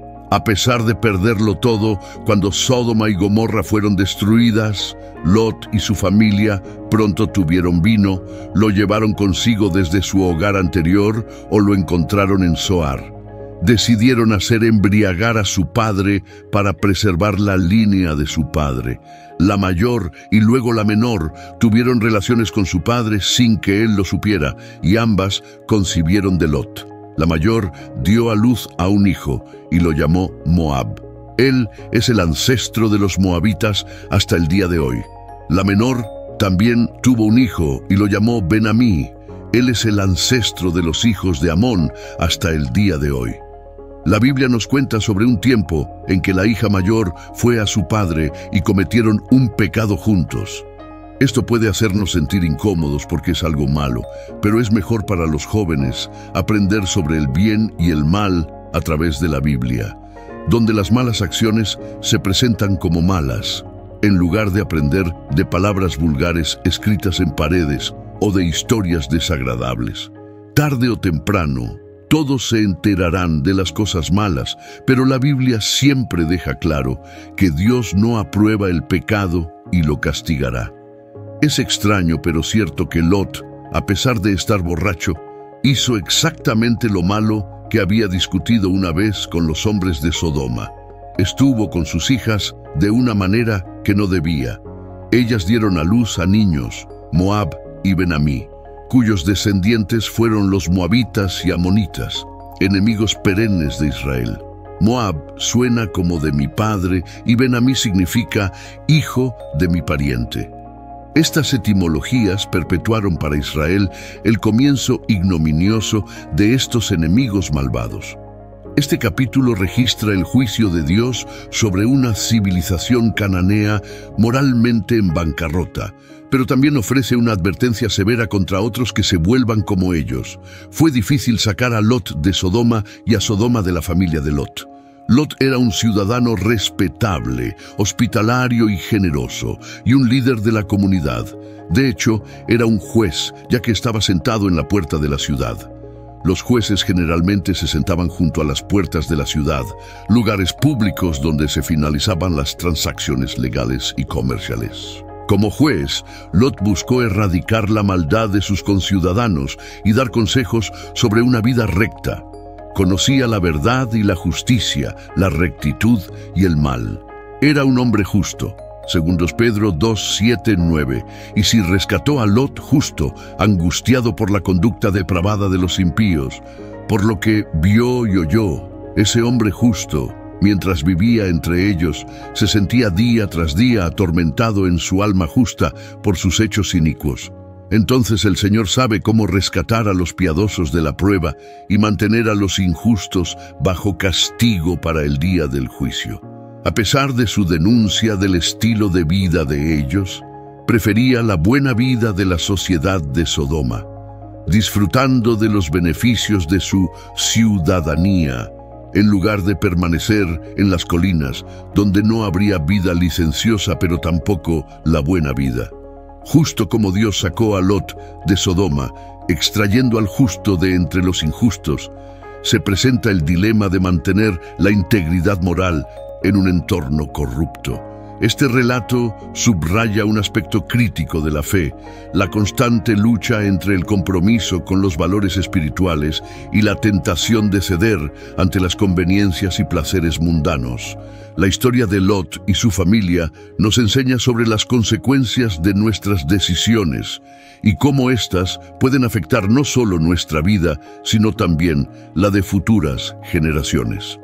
A pesar de perderlo todo, cuando Sodoma y Gomorra fueron destruidas, Lot y su familia pronto tuvieron vino, lo llevaron consigo desde su hogar anterior o lo encontraron en Zoar. Decidieron hacer embriagar a su padre para preservar la línea de su padre. La mayor y luego la menor tuvieron relaciones con su padre sin que él lo supiera, y ambas concibieron de Lot. La mayor dio a luz a un hijo y lo llamó Moab. Él es el ancestro de los moabitas hasta el día de hoy. La menor también tuvo un hijo y lo llamó Ben-Amí. Él es el ancestro de los hijos de Amón hasta el día de hoy. La Biblia nos cuenta sobre un tiempo en que la hija mayor fue a su padre y cometieron un pecado juntos. Esto puede hacernos sentir incómodos porque es algo malo, pero es mejor para los jóvenes aprender sobre el bien y el mal a través de la Biblia, donde las malas acciones se presentan como malas, en lugar de aprender de palabras vulgares escritas en paredes o de historias desagradables. Tarde o temprano, todos se enterarán de las cosas malas, pero la Biblia siempre deja claro que Dios no aprueba el pecado y lo castigará. Es extraño pero cierto que Lot, a pesar de estar borracho, hizo exactamente lo malo que había discutido una vez con los hombres de Sodoma. Estuvo con sus hijas de una manera que no debía. Ellas dieron a luz a niños, Moab y Ben-Amí, cuyos descendientes fueron los moabitas y amonitas, enemigos perennes de Israel. Moab suena como de mi padre y Ben-Amí significa hijo de mi pariente. Estas etimologías perpetuaron para Israel el comienzo ignominioso de estos enemigos malvados. Este capítulo registra el juicio de Dios sobre una civilización cananea moralmente en bancarrota, pero también ofrece una advertencia severa contra otros que se vuelvan como ellos. Fue difícil sacar a Lot de Sodoma y a Sodoma de la familia de Lot. Lot era un ciudadano respetable, hospitalario y generoso, y un líder de la comunidad. De hecho, era un juez, ya que estaba sentado en la puerta de la ciudad. Los jueces generalmente se sentaban junto a las puertas de la ciudad, lugares públicos donde se finalizaban las transacciones legales y comerciales. Como juez, Lot buscó erradicar la maldad de sus conciudadanos y dar consejos sobre una vida recta. Conocía la verdad y la justicia, la rectitud y el mal. Era un hombre justo. Segundos Pedro dos, siete, nueve. Y si rescató a Lot justo, angustiado por la conducta depravada de los impíos, por lo que vio y oyó, ese hombre justo, mientras vivía entre ellos, se sentía día tras día atormentado en su alma justa por sus hechos inicuos. Entonces el Señor sabe cómo rescatar a los piadosos de la prueba y mantener a los injustos bajo castigo para el día del juicio. A pesar de su denuncia del estilo de vida de ellos, prefería la buena vida de la sociedad de Sodoma, disfrutando de los beneficios de su ciudadanía, en lugar de permanecer en las colinas, donde no habría vida licenciosa, pero tampoco la buena vida. Justo como Dios sacó a Lot de Sodoma, extrayendo al justo de entre los injustos, se presenta el dilema de mantener la integridad moral en un entorno corrupto. Este relato subraya un aspecto crítico de la fe, la constante lucha entre el compromiso con los valores espirituales y la tentación de ceder ante las conveniencias y placeres mundanos. La historia de Lot y su familia nos enseña sobre las consecuencias de nuestras decisiones y cómo éstas pueden afectar no solo nuestra vida, sino también la de futuras generaciones.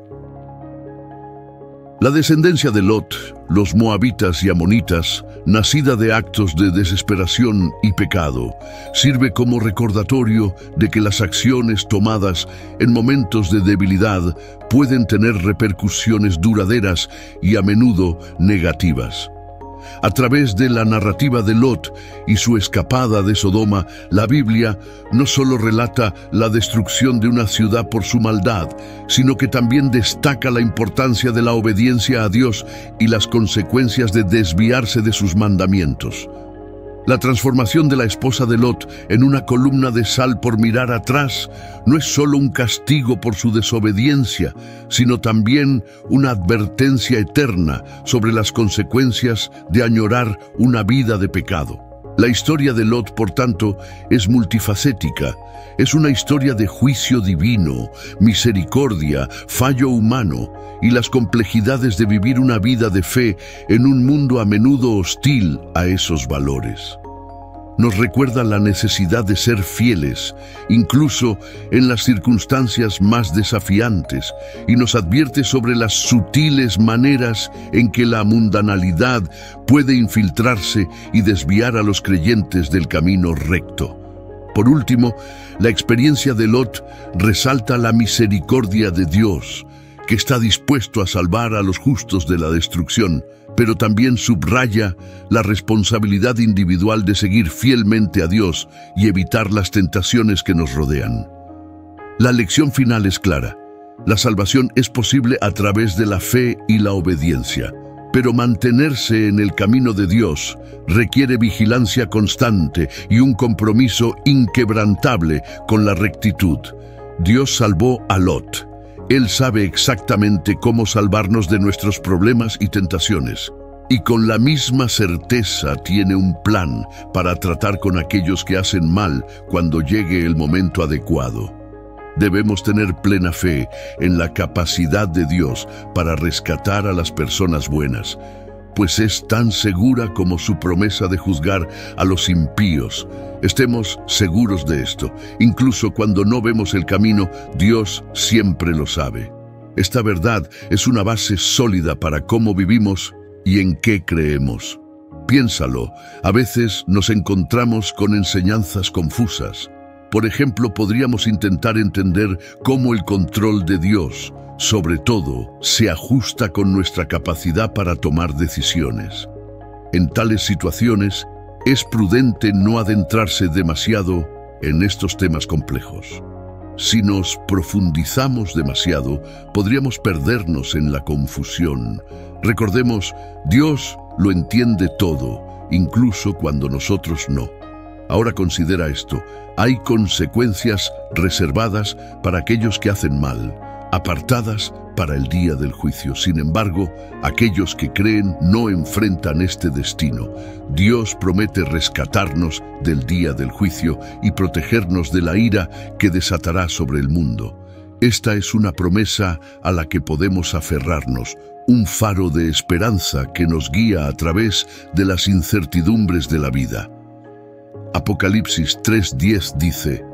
La descendencia de Lot, los moabitas y amonitas, nacida de actos de desesperación y pecado, sirve como recordatorio de que las acciones tomadas en momentos de debilidad pueden tener repercusiones duraderas y a menudo negativas. A través de la narrativa de Lot y su escapada de Sodoma, la Biblia no solo relata la destrucción de una ciudad por su maldad, sino que también destaca la importancia de la obediencia a Dios y las consecuencias de desviarse de sus mandamientos. La transformación de la esposa de Lot en una columna de sal por mirar atrás no es solo un castigo por su desobediencia, sino también una advertencia eterna sobre las consecuencias de añorar una vida de pecado. La historia de Lot, por tanto, es multifacética. Es una historia de juicio divino, misericordia, fallo humano y las complejidades de vivir una vida de fe en un mundo a menudo hostil a esos valores. Nos recuerda la necesidad de ser fieles, incluso en las circunstancias más desafiantes, y nos advierte sobre las sutiles maneras en que la mundanalidad puede infiltrarse y desviar a los creyentes del camino recto. Por último, la experiencia de Lot resalta la misericordia de Dios, que está dispuesto a salvar a los justos de la destrucción, pero también subraya la responsabilidad individual de seguir fielmente a Dios y evitar las tentaciones que nos rodean. La lección final es clara. La salvación es posible a través de la fe y la obediencia, pero mantenerse en el camino de Dios requiere vigilancia constante y un compromiso inquebrantable con la rectitud. Dios salvó a Lot. Él sabe exactamente cómo salvarnos de nuestros problemas y tentaciones, y con la misma certeza tiene un plan para tratar con aquellos que hacen mal cuando llegue el momento adecuado. Debemos tener plena fe en la capacidad de Dios para rescatar a las personas buenas, pues es tan segura como su promesa de juzgar a los impíos. Estemos seguros de esto. Incluso cuando no vemos el camino, Dios siempre lo sabe. Esta verdad es una base sólida para cómo vivimos y en qué creemos. Piénsalo, a veces nos encontramos con enseñanzas confusas. Por ejemplo, podríamos intentar entender cómo el control de Dios, sobre todo, se ajusta con nuestra capacidad para tomar decisiones. En tales situaciones, es prudente no adentrarse demasiado en estos temas complejos. Si nos profundizamos demasiado, podríamos perdernos en la confusión. Recordemos, Dios lo entiende todo, incluso cuando nosotros no. Ahora considera esto: hay consecuencias reservadas para aquellos que hacen mal, apartadas para el día del juicio. Sin embargo, aquellos que creen no enfrentan este destino. Dios promete rescatarnos del día del juicio y protegernos de la ira que desatará sobre el mundo. Esta es una promesa a la que podemos aferrarnos, un faro de esperanza que nos guía a través de las incertidumbres de la vida. Apocalipsis tres diez dice: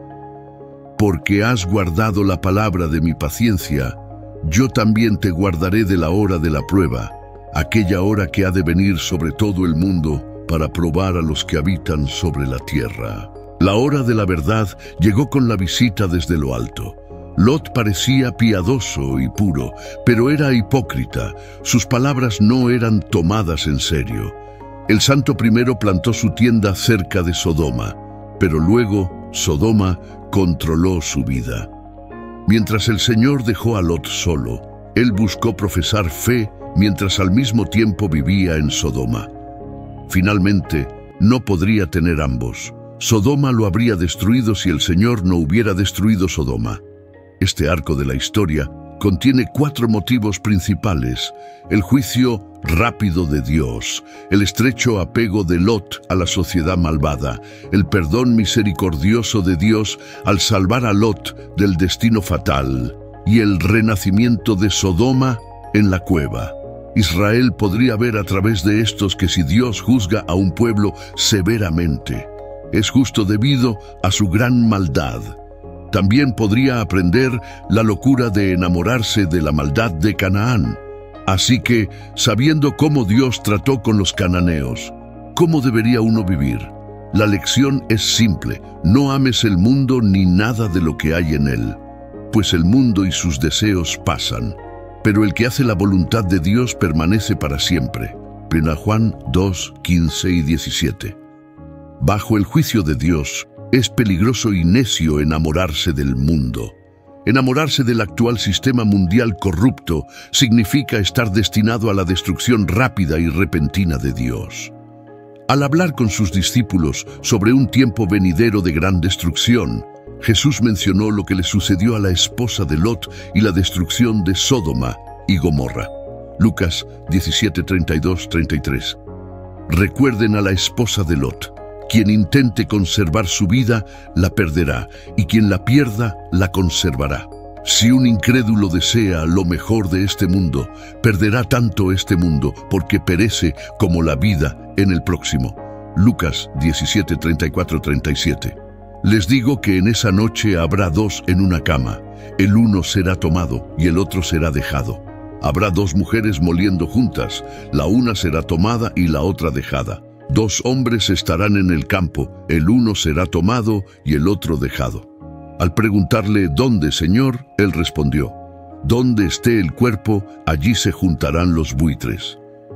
«Porque has guardado la palabra de mi paciencia, yo también te guardaré de la hora de la prueba, aquella hora que ha de venir sobre todo el mundo para probar a los que habitan sobre la tierra». La hora de la verdad llegó con la visita desde lo alto. Lot parecía piadoso y puro, pero era hipócrita. Sus palabras no eran tomadas en serio. El santo primero plantó su tienda cerca de Sodoma, pero luego Sodoma controló su vida. Mientras el Señor dejó a Lot solo, él buscó profesar fe mientras al mismo tiempo vivía en Sodoma. Finalmente, no podría tener ambos. Sodoma lo habría destruido si el Señor no hubiera destruido Sodoma. Este arco de la historia contiene cuatro motivos principales: el juicio rápido de Dios, el estrecho apego de Lot a la sociedad malvada, el perdón misericordioso de Dios al salvar a Lot del destino fatal, y el renacimiento de Sodoma en la cueva. Israel podría ver a través de estos que si Dios juzga a un pueblo severamente, es justo debido a su gran maldad. También podría aprender la locura de enamorarse de la maldad de Canaán. Así que, sabiendo cómo Dios trató con los cananeos, ¿cómo debería uno vivir? La lección es simple: no ames el mundo ni nada de lo que hay en él, pues el mundo y sus deseos pasan, pero el que hace la voluntad de Dios permanece para siempre. Primera Juan dos, quince y diecisiete. Bajo el juicio de Dios, es peligroso y necio enamorarse del mundo. Enamorarse del actual sistema mundial corrupto significa estar destinado a la destrucción rápida y repentina de Dios. Al hablar con sus discípulos sobre un tiempo venidero de gran destrucción, Jesús mencionó lo que le sucedió a la esposa de Lot y la destrucción de Sodoma y Gomorra. Lucas diecisiete, treinta y dos, treinta y tres. Recuerden a la esposa de Lot. Quien intente conservar su vida, la perderá, y quien la pierda, la conservará. Si un incrédulo desea lo mejor de este mundo, perderá tanto este mundo, porque perece como la vida en el próximo. Lucas diecisiete, treinta y cuatro, treinta y siete. Les digo que en esa noche habrá dos en una cama. El uno será tomado y el otro será dejado. Habrá dos mujeres moliendo juntas, la una será tomada y la otra dejada. Dos hombres estarán en el campo, el uno será tomado y el otro dejado. Al preguntarle: ¿dónde, Señor?, él respondió: donde esté el cuerpo, allí se juntarán los buitres.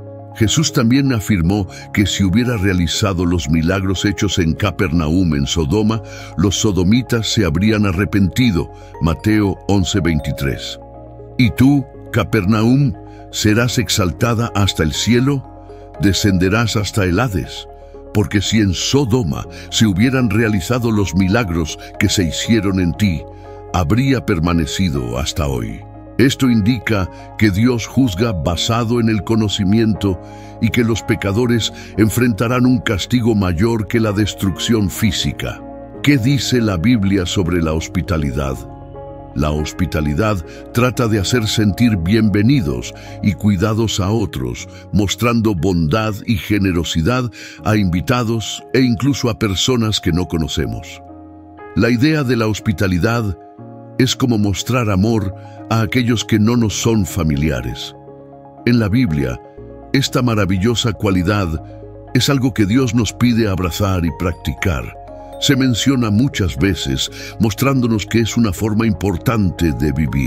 Jesús también afirmó que si hubiera realizado los milagros hechos en Capernaum en Sodoma, los sodomitas se habrían arrepentido. Mateo once, veintitrés. ¿Y tú, Capernaum, serás exaltada hasta el cielo? Descenderás hasta el Hades, porque si en Sodoma se hubieran realizado los milagros que se hicieron en ti, habría permanecido hasta hoy. Esto indica que Dios juzga basado en el conocimiento y que los pecadores enfrentarán un castigo mayor que la destrucción física. ¿Qué dice la Biblia sobre la hospitalidad? La hospitalidad trata de hacer sentir bienvenidos y cuidados a otros, mostrando bondad y generosidad a invitados e incluso a personas que no conocemos. La idea de la hospitalidad es como mostrar amor a aquellos que no nos son familiares. En la Biblia, esta maravillosa cualidad es algo que Dios nos pide abrazar y practicar. Se menciona muchas veces, mostrándonos que es una forma importante de vivir.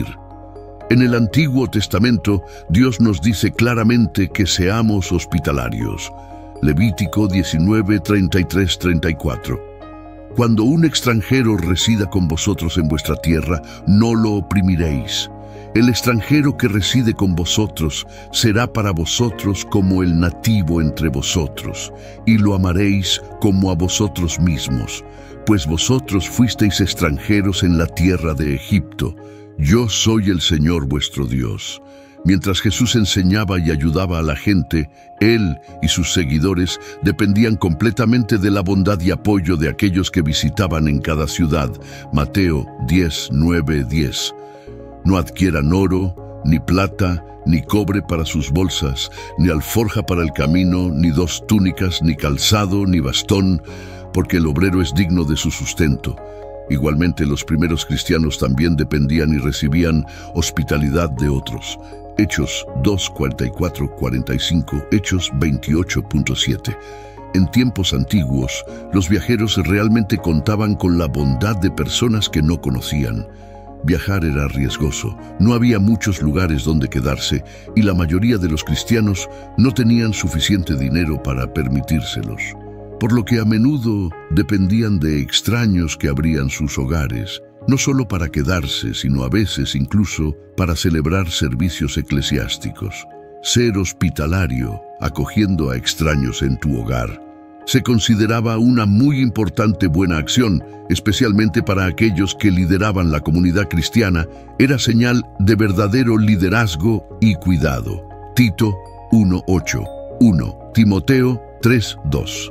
En el Antiguo Testamento, Dios nos dice claramente que seamos hospitalarios. Levítico diecinueve, treinta y tres, treinta y cuatro. Cuando un extranjero resida con vosotros en vuestra tierra, no lo oprimiréis. El extranjero que reside con vosotros será para vosotros como el nativo entre vosotros, y lo amaréis como a vosotros mismos, pues vosotros fuisteis extranjeros en la tierra de Egipto. Yo soy el Señor vuestro Dios. Mientras Jesús enseñaba y ayudaba a la gente, Él y sus seguidores dependían completamente de la bondad y apoyo de aquellos que visitaban en cada ciudad. Mateo diez, nueve, diez. No adquieran oro, ni plata, ni cobre para sus bolsas, ni alforja para el camino, ni dos túnicas, ni calzado, ni bastón, porque el obrero es digno de su sustento. Igualmente, los primeros cristianos también dependían y recibían hospitalidad de otros. Hechos dos, cuarenta y cuatro, cuarenta y cinco, Hechos veintiocho punto siete. En tiempos antiguos, los viajeros realmente contaban con la bondad de personas que no conocían. Viajar era riesgoso, no había muchos lugares donde quedarse y la mayoría de los cristianos no tenían suficiente dinero para permitírselos, por lo que a menudo dependían de extraños que abrían sus hogares, no solo para quedarse, sino a veces incluso para celebrar servicios eclesiásticos. Ser hospitalario, acogiendo a extraños en tu hogar, se consideraba una muy importante buena acción, especialmente para aquellos que lideraban la comunidad cristiana. Era señal de verdadero liderazgo y cuidado. Tito uno, ocho, uno, Timoteo tres, dos.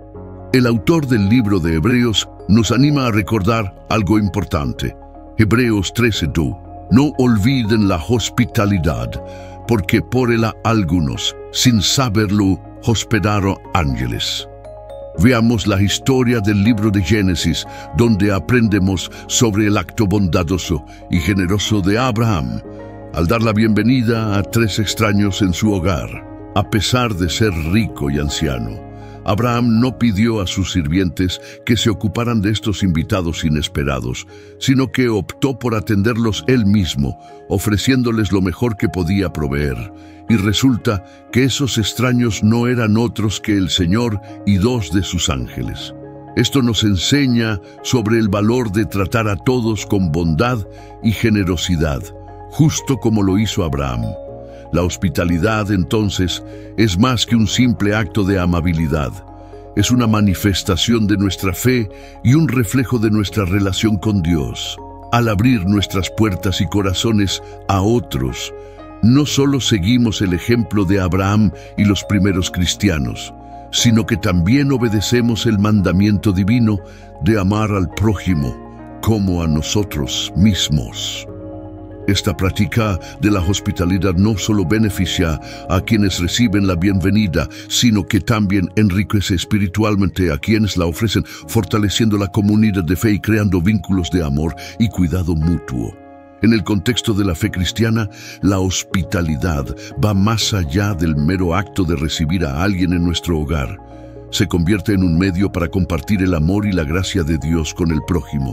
El autor del libro de Hebreos nos anima a recordar algo importante. Hebreos trece, dos. No olviden la hospitalidad, porque por ella algunos, sin saberlo, hospedaron ángeles. Veamos la historia del libro de Génesis, donde aprendemos sobre el acto bondadoso y generoso de Abraham, al dar la bienvenida a tres extraños en su hogar. A pesar de ser rico y anciano, Abraham no pidió a sus sirvientes que se ocuparan de estos invitados inesperados, sino que optó por atenderlos él mismo, ofreciéndoles lo mejor que podía proveer. Y resulta que esos extraños no eran otros que el Señor y dos de sus ángeles. Esto nos enseña sobre el valor de tratar a todos con bondad y generosidad, justo como lo hizo Abraham. La hospitalidad, entonces, es más que un simple acto de amabilidad. Es una manifestación de nuestra fe y un reflejo de nuestra relación con Dios. Al abrir nuestras puertas y corazones a otros, no solo seguimos el ejemplo de Abraham y los primeros cristianos, sino que también obedecemos el mandamiento divino de amar al prójimo como a nosotros mismos. Esta práctica de la hospitalidad no solo beneficia a quienes reciben la bienvenida, sino que también enriquece espiritualmente a quienes la ofrecen, fortaleciendo la comunidad de fe y creando vínculos de amor y cuidado mutuo. En el contexto de la fe cristiana, la hospitalidad va más allá del mero acto de recibir a alguien en nuestro hogar. Se convierte en un medio para compartir el amor y la gracia de Dios con el prójimo.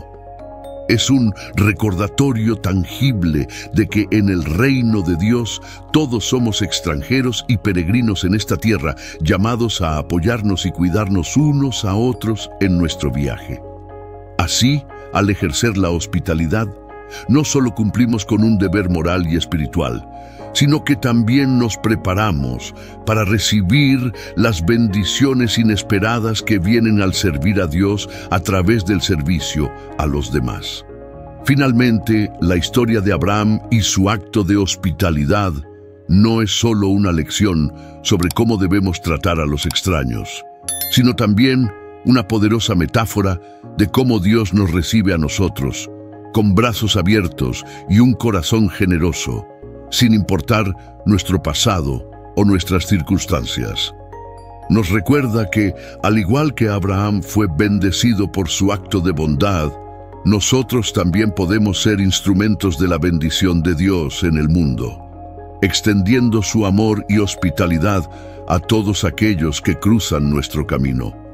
Es un recordatorio tangible de que en el reino de Dios todos somos extranjeros y peregrinos en esta tierra, llamados a apoyarnos y cuidarnos unos a otros en nuestro viaje. Así, al ejercer la hospitalidad, no solo cumplimos con un deber moral y espiritual, sino que también nos preparamos para recibir las bendiciones inesperadas que vienen al servir a Dios a través del servicio a los demás. Finalmente, la historia de Abraham y su acto de hospitalidad no es solo una lección sobre cómo debemos tratar a los extraños, sino también una poderosa metáfora de cómo Dios nos recibe a nosotros, con brazos abiertos y un corazón generoso, sin importar nuestro pasado o nuestras circunstancias. Nos recuerda que, al igual que Abraham fue bendecido por su acto de bondad, nosotros también podemos ser instrumentos de la bendición de Dios en el mundo, extendiendo su amor y hospitalidad a todos aquellos que cruzan nuestro camino.